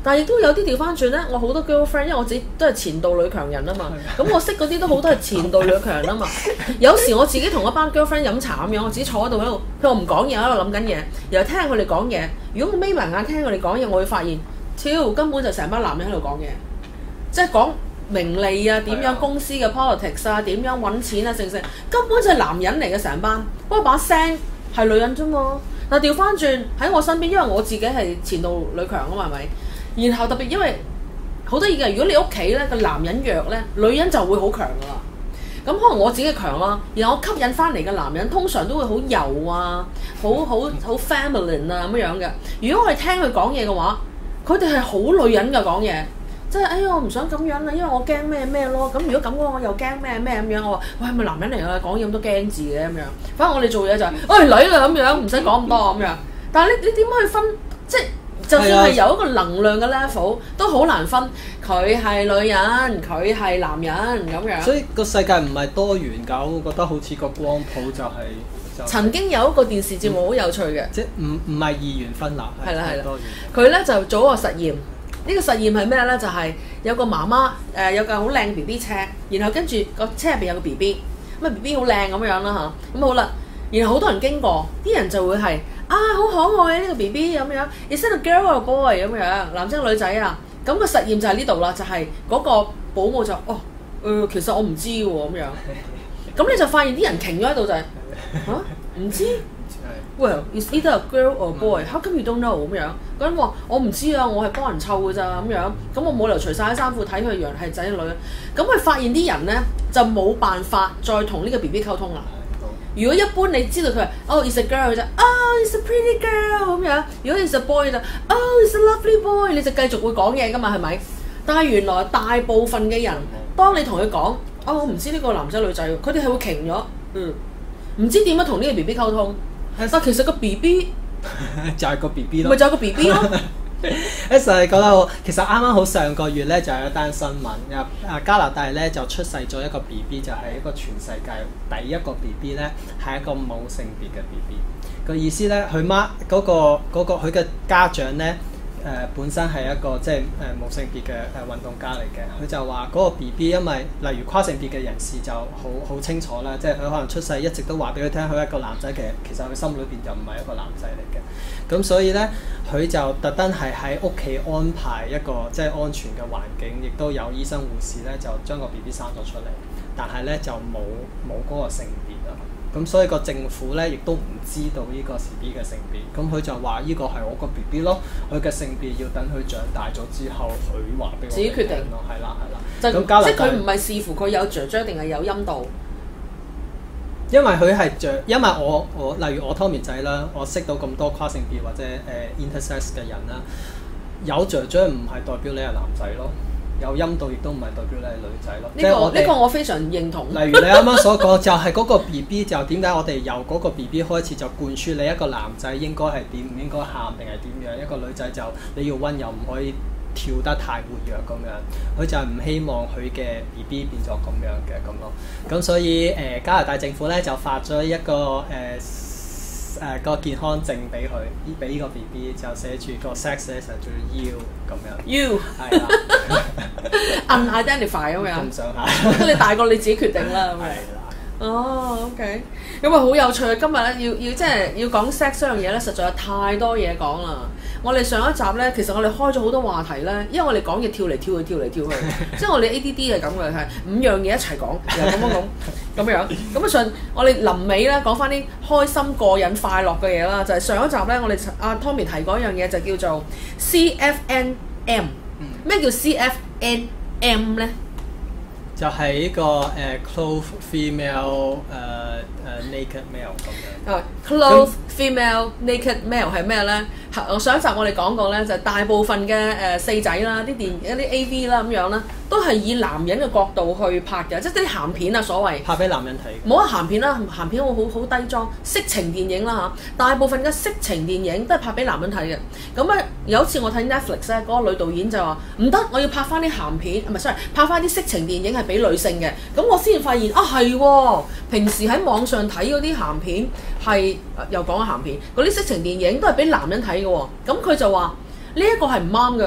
A: 但係亦都有啲調翻轉咧，我好多 girlfriend，因為我自己都係前度女強人啊嘛，咁我識嗰啲都好多係前度女強人啊嘛。有時我自己同一班 girlfriend 飲茶咁樣，我自己坐喺度喺度，譬如我唔講嘢喺度諗緊嘢，然後聽佢哋講嘢。如果我眯埋眼聽佢哋講嘢，我會發現，超根本就成班男人喺度講嘢，即係講名利啊，點樣公司嘅 politics 啊，點樣揾錢啊，成成根本就係男人嚟嘅成班，不過把聲係女人啫嘛。但調翻轉喺我身邊，因為我自己係前度女強啊嘛，係咪？然後特別因為好得意嘅，如果你屋企咧個男人弱咧，女人就會好強噶啦。咁可能我自己強啦，然後我吸引翻嚟嘅男人通常都會好柔啊，好好好 feminine 啊咁樣嘅。如果我哋聽佢講嘢嘅話，佢哋係好女人㗎講嘢。即係哎呀，我唔想咁樣啊，因為我驚咩咩咯。咁如果咁嘅話，我又驚咩咩咁樣。我話喂，係咪男人嚟㗎？講嘢咁多驚字嘅咁樣。反正我哋做嘢就係、是，喂女啦咁樣，唔使講咁多咁樣。但係你你點去分？即係就算係有一個能量嘅 level，都好難分。佢係女人，佢係男人咁樣。
B: 所以個世界唔係多元㗎，我覺得好似個光譜就係、是。
A: 曾經有一個電視節目好有趣嘅、嗯，
B: 即係唔唔係二元分立，係啦係啦。
A: 佢咧就做一個實驗。呢個實驗係咩咧？就係、是、有個媽媽誒、呃、有個好靚 B B 車，然後跟住個車入邊有個 B B， 咁啊 B B 好靚咁樣啦嚇，咁好啦，然後好多人經過，啲人就會係啊好可愛啊呢、這個 B B 咁樣 ，Is it a girl or a boy 咁樣，男仔女仔啊？咁、那個實驗就係呢度啦，就係、是、嗰個保姆就哦誒、呃，其實我唔知喎咁樣，咁你就發現啲人停咗喺度就係嚇唔知。Well, is either a girl or a boy? How come you don't know 咁樣？嗰人話我唔知啊，我係幫人湊㗎咋咁樣。咁我冇理由除晒啲衫褲睇佢樣係仔女。咁佢發現啲人咧就冇辦法再同呢個 B B 溝通啦。如果一般你知道佢係哦 is a girl 就哦 is a pretty girl 咁樣。如果 is a boy 就哦 is a lovely boy， 你就繼續會講嘢㗎嘛係咪？但係原來大部分嘅人，當你同佢講哦我唔知呢個男仔女仔，佢哋係會停咗，嗯，唔知點樣同呢個 B B 溝通。但其實個 B B
B: 就係個 B B 咯，
A: 咪就係個 B B 咯。
B: 一實係講得好，其實啱啱好上個月咧就有一單新聞，啊啊加拿大咧就出世咗一個 B B， 就係一個全世界第一個 B B 咧係一個冇性別嘅 B B。個意思咧，佢媽嗰個嗰個佢嘅家長咧。誒、呃、本身係一個即係誒無性別嘅誒運動家嚟嘅，佢就話嗰個 B B 因為例如跨性別嘅人士就好好清楚啦，即係佢可能出世一直都話俾佢聽，佢係一個男仔嘅，其實佢心裏邊就唔係一個男仔嚟嘅。咁所以咧，佢就特登係喺屋企安排一個即係安全嘅環境，亦都有醫生護士咧就將個 B B 生咗出嚟，但係咧就冇冇嗰個性別啊。咁所以個政府咧亦都唔知道呢個 B B 嘅性別，咁佢就話呢個係我個 B B 咯，佢嘅性別要等佢長大咗之後，佢話俾我自己決定咯，係啦係啦。
A: 就即係佢唔係視乎佢有雀雀定係有陰道，
B: 因為佢係雀，因為我我例如我 Tommy 仔啦，我識到咁多跨性別或者誒、呃、intersex 嘅人啦，有雀雀唔係代表你係男仔咯。有陰道亦都唔係代表你係女仔咯。
A: 呢、這個呢個我非常認同。
B: 例如你啱啱所講，就係嗰個 B B 就點解我哋由嗰個 B B 開始就灌輸你一個男仔應該係點，唔應該喊定係點樣？一個女仔就你要溫柔，唔可以跳得太活躍咁樣。佢就係唔希望佢嘅 B B 變咗咁樣嘅咁咯。咁所以誒、呃、加拿大政府咧就發咗一個誒。呃誒、呃個健康證俾佢，俾呢個 B B 就寫住個 sex 咧就叫 U 咁樣。
A: U
B: 係啦
A: ，unidentify 咁樣。
B: 咁上下。
A: 咁你大個你自己決定啦。
B: 係啦。
A: 哦 ，OK，咁啊好有趣啊！今日咧要要即係要講 sex 呢樣嘢咧，實在有太多嘢講啦。我哋上一集咧，其實我哋開咗好多話題咧，因為我哋講嘢跳嚟跳去，跳嚟跳去，即係我哋 A D D 係咁嘅，係五樣嘢一齊講，又咁樣講，咁樣。咁啊上我哋臨尾咧講翻啲開心、過癮、快樂嘅嘢啦，就係、是、上一集咧，我哋阿、啊、Tommy 提過一樣嘢，就叫做 C F N M。咩叫 C F N M 咧？
B: 就係呢、這個誒、uh, clothed female 誒、uh, 誒、uh, naked male 咁樣。
A: 啊、uh, clothed female naked male 係咩咧？我上一集我哋講過咧，就係、大部分嘅誒、呃、四仔啦，啲電一啲 A V 啦咁樣啦，都係以男人嘅角度去拍嘅，即係啲鹹片啊所謂。
B: 拍俾男人睇。冇
A: 話鹹片啦，鹹片好好好低裝，色情電影啦嚇。大部分嘅色情電影都係拍俾男人睇嘅。咁啊有一次我睇 Netflix 咧，嗰個女導演就話唔得，我要拍翻啲鹹片，唔係 sorry，拍翻啲色情電影係俾女性嘅。咁我先至發現啊係喎，平時喺網上睇嗰啲鹹片係又講下鹹片，嗰啲色情電影都係俾男人睇嘅喎。咁佢就話呢一個係唔啱嘅，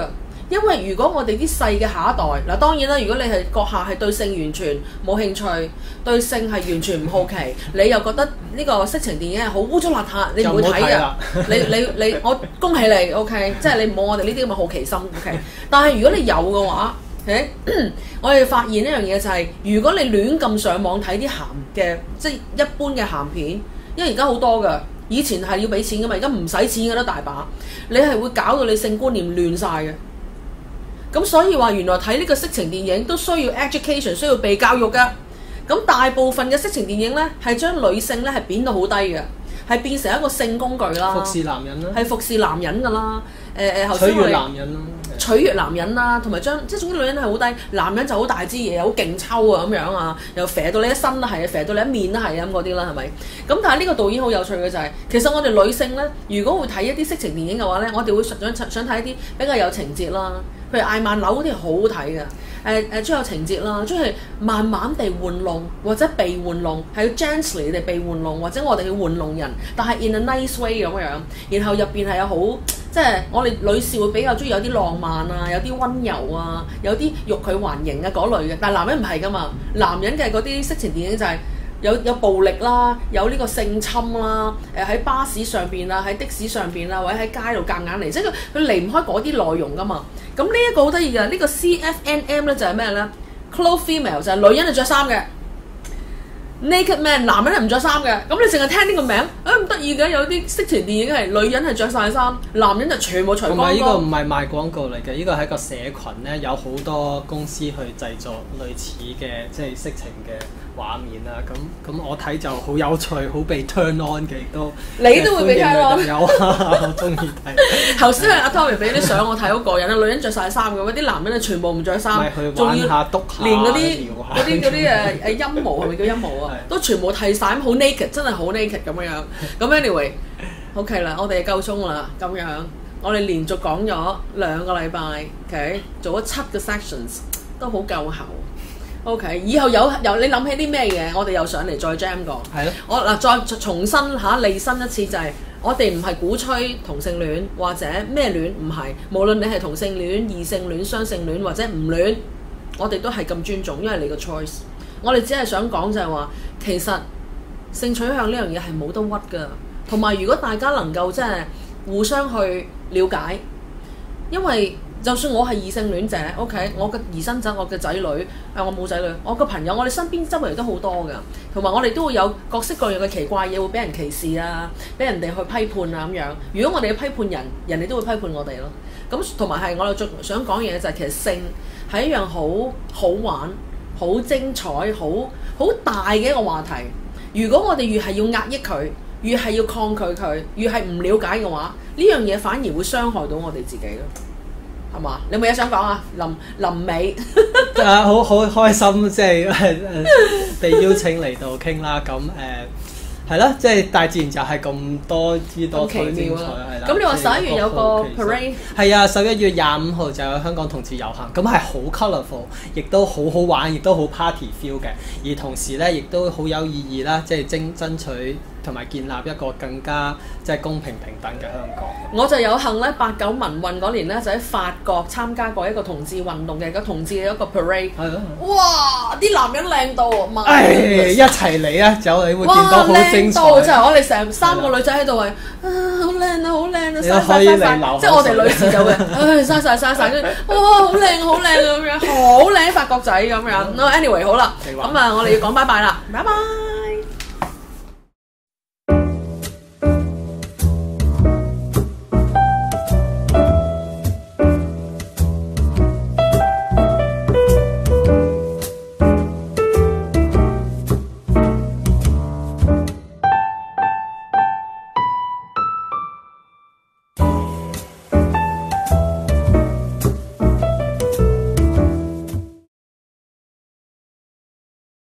A: 因為如果我哋啲細嘅下一代嗱，當然啦，如果你係閣下係對性完全冇興趣，對性係完全唔好奇，你又覺得呢個色情電影係好污糟邋遢，你唔會睇嘅。你你你，我恭喜你 ，OK， 即係你冇我哋呢啲咁嘅好奇心 ，OK。但係如果你有嘅話，誒，我哋發現一樣嘢就係、是，如果你亂咁上網睇啲鹹嘅，即係一般嘅鹹片，因為而家好多㗎。以前係要俾錢㗎嘛，而家唔使錢㗎啦，大把。你係會搞到你性觀念亂晒嘅。咁所以話原來睇呢個色情電影都需要 education， 需要被教育㗎。咁大部分嘅色情電影呢，係將女性呢係貶到好低嘅，係變成一個性工具啦，
B: 服侍男人啦，
A: 係服侍男人㗎啦。誒誒，頭
B: 取
A: 先我哋
B: 悅男人啦，
A: 取悅男人啦，同埋將即係總之女人係好低，男人就好大支嘢，好勁抽啊咁樣啊，又肥到你一身都係啊，肥到你一面都係咁嗰啲啦，係咪？咁但係呢個導演好有趣嘅就係、是，其實我哋女性咧，如果會睇一啲色情電影嘅話咧，我哋會想想睇一啲比較有情節啦，譬如艾曼樓嗰啲好好睇嘅，誒誒中有情節啦，中係慢慢地玩弄或者被玩弄，係要 gently 地被玩弄，或者我哋要玩弄人，但係 in a nice way 咁樣，然後入邊係有好。即係我哋女士會比較中意有啲浪漫啊，有啲溫柔啊，有啲欲拒還迎啊嗰類嘅。但係男人唔係㗎嘛，男人嘅嗰啲色情電影就係有有暴力啦，有呢個性侵啦，誒喺巴士上邊啊，喺的士上邊啊，或者喺街度夾硬嚟，即係佢佢離唔開嗰啲內容㗎嘛。咁呢一個好得意嘅，呢個 C F N M 咧就係咩咧 ？Clothed female 就係女人係着衫嘅。Naked man 男人係唔着衫嘅，咁你淨係聽呢個名，誒咁得意嘅，有啲色情電影係女人係着晒衫，男人就全部除光光。
B: 同埋呢個唔係賣廣告嚟嘅，呢個係一個社群咧，有好多公司去製作類似嘅即係色情嘅畫面啦。咁咁我睇就好有趣，好被 turn on 嘅，亦都
A: 你都會被 turn on。
B: 有啊，我中意睇。
A: 頭先阿 Tommy 俾啲相我睇好過癮啊，女人着晒衫嘅，啲男人咧全部唔着衫，
B: 仲要下篤下，
A: 連嗰啲嗰啲嗰啲誒誒陰毛係咪叫陰毛啊？都全部剃晒，好 naked， 真係好 naked 咁樣樣。咁 anyway，OK 啦，我哋夠鐘啦，咁樣我哋連續講咗兩個禮拜 ，OK， 做咗七個 sections， 都好夠喉。OK， 以後有有你諗起啲咩嘢，我哋又上嚟再 jam 過。
B: 係咯。
A: 我嗱再重新嚇利申一次就係、是，我哋唔係鼓吹同性戀或者咩戀，唔係。無論你係同性戀、異性戀、雙性戀或者唔戀，我哋都係咁尊重，因為你個 choice。我哋只係想講就係話，其實性取向呢樣嘢係冇得屈㗎。同埋如果大家能夠即係互相去了解，因為就算我係異性戀者 ，OK， 我嘅兒生仔、我嘅仔女，誒我冇仔女，我嘅朋友，我哋身邊周圍都好多㗎，同埋我哋都會有各式各樣嘅奇怪嘢會俾人歧視啊，俾人哋去批判啊咁樣。如果我哋去批判人，人哋都會批判我哋咯。咁同埋係我哋最想講嘢就係其實性係一樣好好玩、好精彩、好好大嘅一個話題。如果我哋越係要壓抑佢，越係要抗拒佢，越係唔了解嘅話，呢樣嘢反而會傷害到我哋自己咯。係嘛？你有冇嘢想講啊？臨臨尾
B: 啊，好好開心，即係誒被邀請嚟到傾啦。咁誒係啦，即係大自然就係咁多姿多彩精彩係啦。
A: 咁你話十一月有個 parade？
B: 係啊，十一月廿五號就有香港同志遊行，咁係好 colourful，亦都好好玩，亦都好 party feel 嘅。而同時咧，亦都好有意義啦，即係爭爭取同埋建立一個更加即係公平平等嘅香港。
A: 我就有幸咧，八九民運嗰年咧，就喺法國參加過一個同志運動嘅個同志嘅一個 parade。係咯。哇！啲男人靚到，
B: 唉，一齊嚟啊！就你會見到好精彩。
A: 就係我哋成三個女仔喺度係啊，好靚啊，好靚啊，嘥曬嘥曬，即係我哋女士就會，唉，嘥曬嘥曬，跟住哇，好靚好靚啊咁樣，好靚法國仔咁樣。anyway 好啦，咁啊，我哋要講拜拜啦，拜拜。